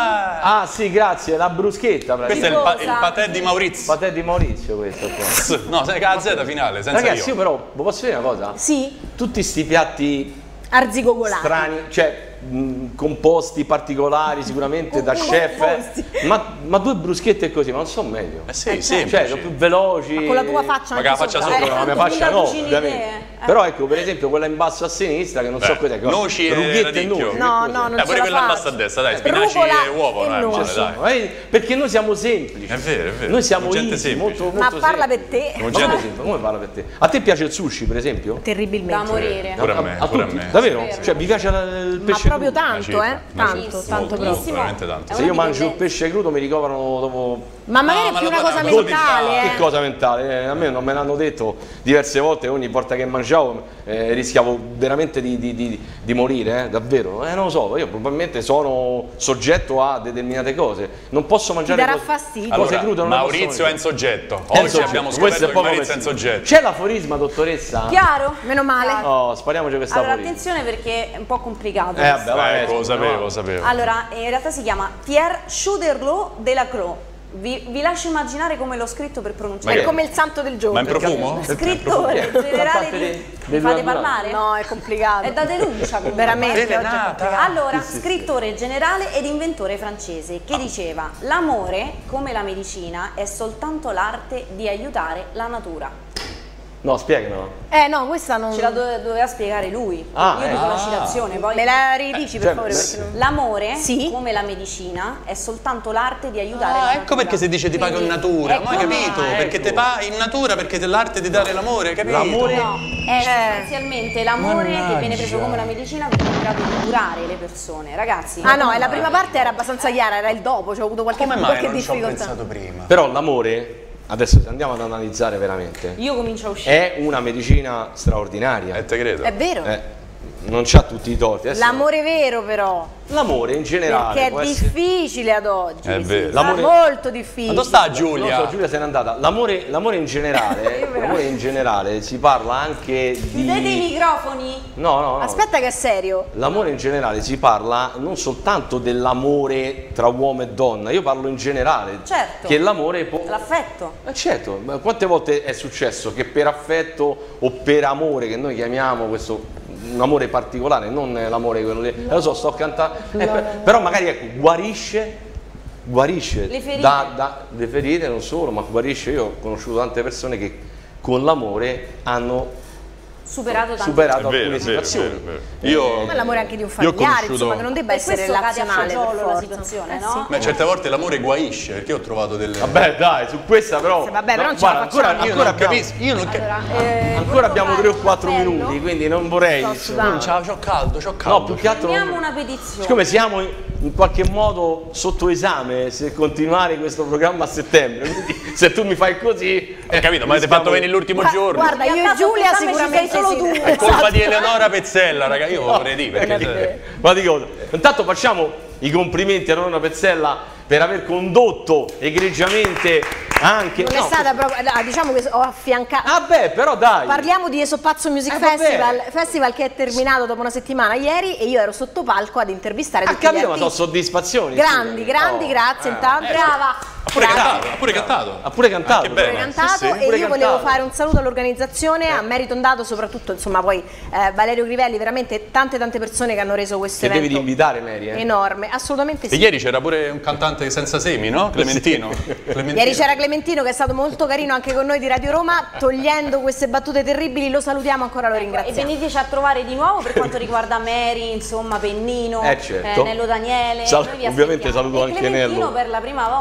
Ah, Ah sì, grazie, la bruschetta. questo è il, pa- il patè di Maurizio. patè di Maurizio questo qua. No, sai che ha la Z finale, senza Ragazzi, io io. però, vi posso dire una cosa? Sì, Tutti sti piatti arzigogolati. strani, cioè mh, composti particolari sicuramente da chef, Composti. eh. ma, ma due bruschette così, ma non so meglio. Eh sì, Eh, sì. Cioè, sono più veloci. Ma con la tua faccia Ma anche con la faccia sopra. sopra, Eh, la mia Quindi faccia la no, cucini ovviamente. te, eh. Però ecco, per esempio, quella in basso a sinistra, che non so Eh, cos'è. noci e rughette e radicchio. noci. No, che no, cos'è? non Eh, ce pure la quella in faccio. basso a destra, dai, spinaci Rucola e uovo, e non è male, noci. dai. Eh, Perché noi siamo semplici. È vero, è vero. Noi siamo Gente easy, semplice. molto, Ma molto parla per semplici. te. Ma gente- come semplice? Come parla per te? A te piace il sushi, per esempio? Terribilmente. Da morire. Pure a me, pure a tutti? me. Davvero? Vero. Cioè, vi piace la- il Ma pesce proprio crudo? tanto, cifra, eh? una Tanto, cifra. tanto Molto, proprio. molto, veramente tanto. È Se una io mangio il dipendenza. pesce crudo mi ricoverano dopo Ma magari No, è ma più lo una cosa fanno mentale, Che eh. cosa mentale? Eh, a me non me l'hanno detto diverse volte, ogni volta che mangiavo eh, rischiavo veramente di, di- di- di morire, eh, davvero. Eh, non lo so, io probabilmente sono soggetto a determinate cose. Non posso mangiare darà cose, fastidio. cose Allora, crude. Non le posso Maurizio è mangiare. in soggetto. È in Oggi soggetto. abbiamo Questo scoperto è che proprio Maurizio è in così. soggetto. C'è l'aforisma, dottoressa? Chiaro? Meno male. Oh, spariamoci questa Allora aforisma. attenzione perché è un po' complicato. Eh, vabbè, vai, Ecco, lo scusa, sapevo, no. lo sapevo. Allora, in realtà si chiama Pierre Choderlos de la Croix. Vi, vi lascio immaginare come l'ho scritto per pronunciare. È come il santo del giorno. Ma in profumo? Scrittore generale Fa parte di... dei- Mi dei fate due parlare? No, è complicato. È da denuncia comunque. Veramente, oggi è Velenata. complicato. Allora, scrittore generale ed inventore francese che diceva: l'amore, come la medicina, è soltanto l'arte di aiutare la natura. No, spiegano. Eh no, questa non... Ce la dove- doveva spiegare lui. Ah, Io eh. dico la citazione, poi... Me la ridici per Cioè, favore? beh, Perché non... L'amore, Sì. come la medicina, è soltanto l'arte di aiutare la Ah, natura. ecco perché si dice ti pago in Quindi, natura, è ma hai come- capito? Ah, Perché ecco. ti paga in natura, perché è l'arte di dare l'amore, capito? L'amore- No, è sostanzialmente l'amore che viene Mannaggia. preso come la medicina perché è in grado di curare le persone, ragazzi. Ah no, e la prima parte era abbastanza chiara, era il dopo, cioè ho avuto qualche, Come mai qualche non ci ho difficoltà. pensato prima? Però l'amore, adesso se andiamo ad analizzare veramente, Io comincio a uscire. è una medicina straordinaria. Eh, te credo. È vero. Eh, non c'ha tutti i torti. Adesso- L'amore vero però, L'amore in generale perché è può essere... difficile ad oggi. È sì, vero. sì, L'amore- molto difficile. Ma dove sta Non Giulia? so, Giulia se n'è andata. L'amore, l'amore in generale, l'amore in generale si parla anche Chiudete i di... microfoni. No, no, no. Aspetta che è serio. L'amore in generale si parla non soltanto dell'amore tra uomo e donna, io parlo in generale. Certo. Che l'amore può... L'affetto. Eh certo, ma quante volte è successo che per affetto o per amore, che noi chiamiamo questo un amore particolare, non l'amore quello lì, eh, lo so, sto cantando, eh, per- però magari ecco, guarisce, guarisce Le ferite. da, da- le ferite, non solo, ma guarisce, io ho conosciuto tante persone che con l'amore hanno Superato tanti. superato È vero, alcune è vero, situazioni. è vero, è vero. Io, Ma l'amore anche di un io ho familiare, conosciuto- insomma, che non debba Per essere questo cade a relazionale. fagiolo per la forza. situazione, Eh no? sì. Ma certe volte l'amore guaisce, perché io ho trovato delle... Vabbè dai, su questa però... Sì, vabbè, però non ce la guarda, facciamo. ancora, io ancora non abbiamo, capisco, io non capisco. Allora, eh, ancora volevo abbiamo fare tre o un quattro appello. minuti, quindi non vorrei... Sto sudando. Ciao, c'ho caldo, c'ho caldo. No, più che altro... Firmiamo una petizione. Siccome siamo in, in qualche modo sotto esame se continuare questo programma a settembre, quindi se tu mi fai così... Ho capito, ma avete fatto venire l'ultimo Gua- giorno. Guarda, io e Guarda, Giulia sotto esame ci sicuramente sei solo sì. tu. È colpa di Eleonora Pezzella, raga, io vorrei dire, perché... Ma dico, intanto facciamo i complimenti a Nonna Pezzella per aver condotto egregiamente anche... Non è no, stata proprio, ah, diciamo che ho affiancato. Ah beh, però dai! Parliamo di Esopazzo Music Eh, vabbè. Festival, festival che è terminato dopo una settimana ieri e io ero sotto palco ad intervistare Ha tutti gli capito, ma sono artisti. soddisfazioni. Grandi, sì. grandi, Oh, grazie eh, intanto. eh, Brava. Ha pure Grazie. cantato, ha pure cantato. Ha pure cantato. Anche bene. Ho cantato Sì, sì. e Pure io volevo cantato. fare un saluto all'organizzazione, a merito dato soprattutto insomma poi eh, Valerio Grivelli, veramente tante tante persone che hanno reso questo Che devi evento invitare, Mary, eh? enorme, assolutamente E sì. ieri c'era pure un cantante senza semi, no? Clementino. Clementino. Ieri c'era Clementino che è stato molto carino anche con noi di Radio Roma, togliendo queste battute terribili, lo salutiamo ancora, lo E ringraziamo. veniteci a trovare di nuovo per quanto riguarda Mary, insomma, Pennino, Eh, certo. eh, Nello Daniele. Sal- noi vi ovviamente aspettiamo. saluto e anche Clementino Nello. per la prima volta. E chiedo insomma,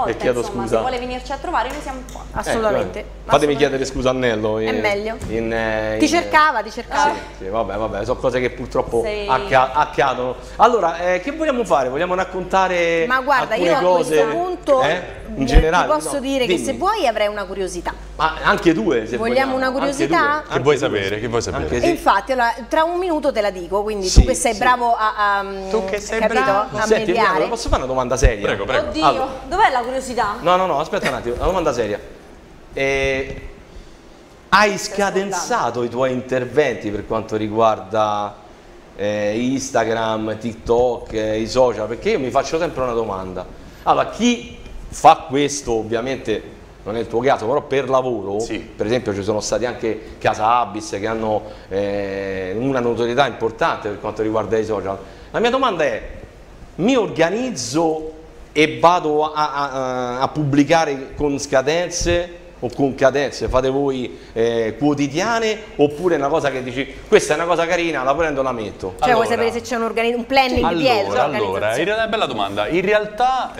insomma, scusa? se vuole venirci a trovare noi siamo qua. Assolutamente. Eh, fatemi chiedere scusa a Nello. È in, meglio. In, eh, Ti in- cercava, ti cercava. Sì, sì, vabbè, vabbè, sono cose che purtroppo Sei- acca- accadono. Allora, eh, che vogliamo fare? Vogliamo raccontare Ma guarda, alcune io a cose? questo punto eh? In eh, generale? ti posso No, dire che dimmi. se vuoi avrei una curiosità. Ma anche due, se Vogliamo vogliamo. una Anche curiosità? due, Che anche vuoi due. sapere? Che vuoi sapere? Anche E sì. infatti, allora, tra un minuto te la dico, quindi Sì, tu che sei sì. bravo a, a Tu che sei capito? bravo. A Senti, Emiliano, mediare. posso fare una domanda seria? Prego, prego. Oddio, Allora. dov'è la curiosità? No, no, no, aspetta un attimo, una domanda seria. Eh, hai scadenzato i tuoi interventi per quanto riguarda eh, Instagram, TikTok, eh, i social? Perché io mi faccio sempre una domanda. Allora, chi fa questo, ovviamente non è il tuo caso, però per lavoro, Sì. per esempio ci sono stati anche Casa Abyss che hanno eh, una notorietà importante per quanto riguarda i social. La mia domanda è, mi organizzo e vado a, a- a pubblicare con scadenze o con cadenze, fate voi eh, quotidiane, oppure è una cosa che dici questa è una cosa carina, la prendo e la metto? Cioè, vuoi Allora. sapere se c'è un, organi- un planning Allora, dietro? allora, in organizzazione? realtà, bella domanda. In realtà,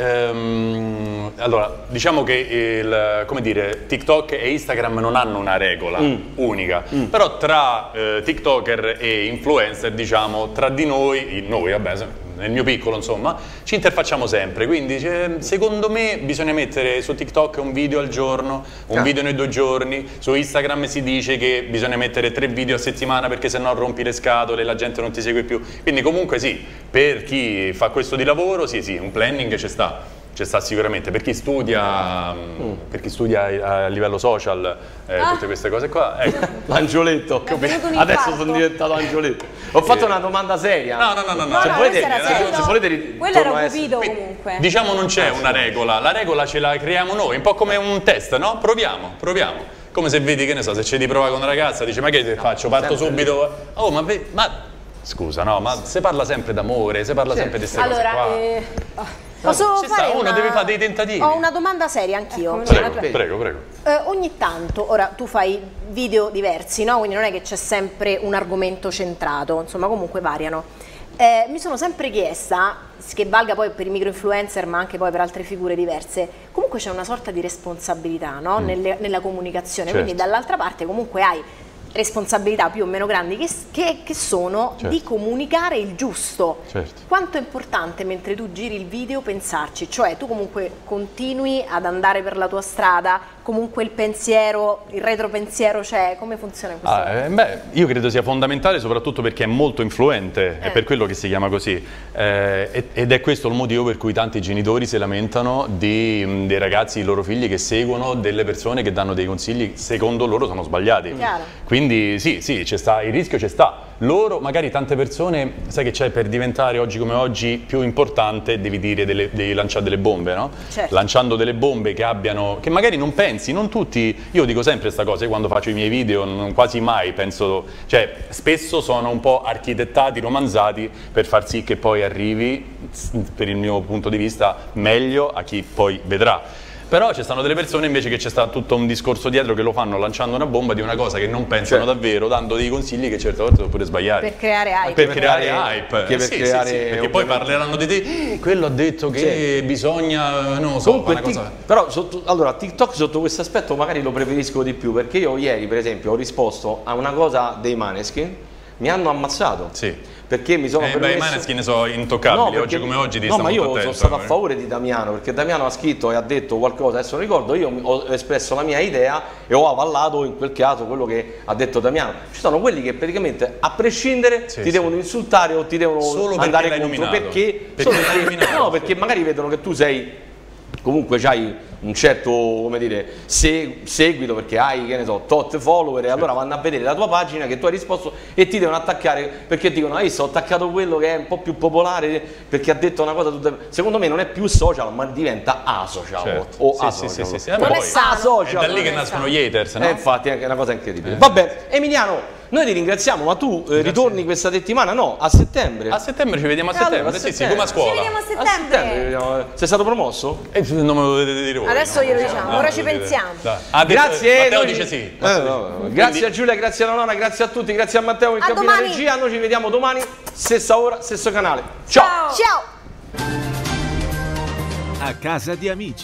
ehm, allora, diciamo che il, come dire, TikTok e Instagram non hanno una regola unica, però tra eh, TikToker e influencer, diciamo, tra di noi, noi, vabbè, se- nel mio piccolo, insomma, ci interfacciamo sempre. Quindi, cioè, secondo me, bisogna mettere su TikTok un video al giorno, un Ah. video nei due giorni. Su Instagram si dice che bisogna mettere tre video a settimana perché sennò rompi le scatole e la gente non ti segue più. Quindi comunque sì, per chi fa questo di lavoro, sì sì, un planning ci sta. C'è sta sicuramente. Per chi studia, Mm. per chi studia a livello social, eh, Ah. tutte queste cose qua, ecco. L'angioletto, è venuto un adesso infarto. sono diventato angioletto. Ho fatto una domanda seria. No, no, no, no, no. No, Se no, volete, questa era se- seria. se volete ri- Quello torno era a essere- Cupido comunque. Diciamo non c'è una regola, la regola ce la creiamo noi, un po' come un test, no? Proviamo, proviamo. Come se vedi, che ne so, se ci di prova con una ragazza, dici ma che te faccio, parto sempre subito. Oh, ma, ve- ma scusa, no, ma si parla sempre d'amore, si parla sempre di queste cose Allora, qua. eh, posso Ci sta, fare uno una... deve fare dei tentativi. Ho una domanda seria anch'io. Ecco, Prego, Vedi. prego, prego. Eh, ogni tanto, ora tu fai video diversi, no? Quindi non è che c'è sempre un argomento centrato, insomma comunque variano. Eh, mi sono sempre chiesta, che valga poi per i micro-influencer ma anche poi per altre figure diverse, comunque c'è una sorta di responsabilità, no? Nelle- nella comunicazione, Certo. quindi dall'altra parte comunque hai responsabilità più o meno grandi che, che- che sono Certo. di comunicare il giusto. Certo. Quanto è importante mentre tu giri il video pensarci, cioè tu comunque continui ad andare per la tua strada, comunque il pensiero, il retropensiero c'è, come funziona questo? Ah, eh, beh, io credo sia fondamentale soprattutto perché è molto influente, è Eh. per quello che si chiama così. Eh, ed- ed è questo il motivo per cui tanti genitori si lamentano di, mh, dei ragazzi, i loro figli che seguono delle persone che danno dei consigli che secondo loro sono sbagliati. Chiaro. Quindi sì, sì, c'è sta, il rischio c'è sta. Loro, magari tante persone, sai che c'è, per diventare oggi come oggi più importante devi dire delle, devi lanciare delle bombe, no? Certo. Lanciando delle bombe che abbiano, che magari non pensi, non tutti, io dico sempre questa cosa, io quando faccio i miei video non quasi mai penso, cioè spesso sono un po' architettati, romanzati per far sì che poi arrivi, per il mio punto di vista, meglio a chi poi vedrà. Però ci stanno delle persone invece che c'è stato tutto un discorso dietro che lo fanno lanciando una bomba di una cosa che non pensano Certo. davvero, dando dei consigli che certe volte sono pure sbagliati. Per creare hype. Per Per creare creare- hype. che per Sì, sì, creare, sì, perché poi ovviamente- parleranno di te, "Eh, quello ha detto che bisogna, non lo so, Comunque, fare una Tik- cosa... però sotto, allora TikTok sotto questo aspetto magari lo preferisco di più, perché io ieri per esempio ho risposto a una cosa dei Maneskin, mi hanno ammazzato. Sì. Perché mi sono Eh, beh, i permesso... Maneskin sono intoccabili, perché- oggi come oggi ti no, sta ma io molto sono attento, stato a eh. favore di Damiano, perché Damiano ha scritto e ha detto qualcosa, adesso non ricordo, io mi- ho espresso la mia idea e ho avallato in quel caso quello che ha detto Damiano. Ci sono quelli che praticamente a prescindere Sì, ti sì. devono insultare o ti devono Solo perché andare l'hai contro, nominato. perché, Perché solo l'hai perché- nominato. no, perché magari vedono che tu sei comunque c'hai un certo, come dire, se- seguito, perché hai, che ne so, tot follower, e allora vanno a vedere la tua pagina che tu hai risposto e ti devono attaccare perché dicono hai visto, ho attaccato quello che è un po' più popolare perché ha detto una cosa tutta... Secondo me non è più social ma diventa asocial Certo. o Sì, asocial. sì, sì, sì, sì. Non Eh, è poi- sano. Asocial. È da lì che Non è nascono sano. gli haters, no? Eh, infatti è una cosa incredibile. Vabbè, Emiliano, noi ti ringraziamo, ma tu eh, ritorni questa settimana? No, a settembre. A settembre ci vediamo a Eh, allora, settembre, a sì, sì, settembre. come a scuola. Ci vediamo a A settembre. settembre ci vediamo. Sei stato promosso? Eh, non me lo dovete dire voi. Adesso no? glielo diciamo, No, ora me ci lo dite. pensiamo. Dai. Ah, detto- Grazie, Matteo noi- dice sì. Eh, no, no. Grazie a Giulia, grazie alla nonna, grazie a tutti, grazie a Matteo in A cabina domani. regia. Noi ci vediamo domani, stessa ora, stesso canale. Ciao! Ciao! A casa di amici.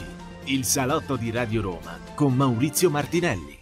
Il salotto di Radio Roma con Maurizio Martinelli.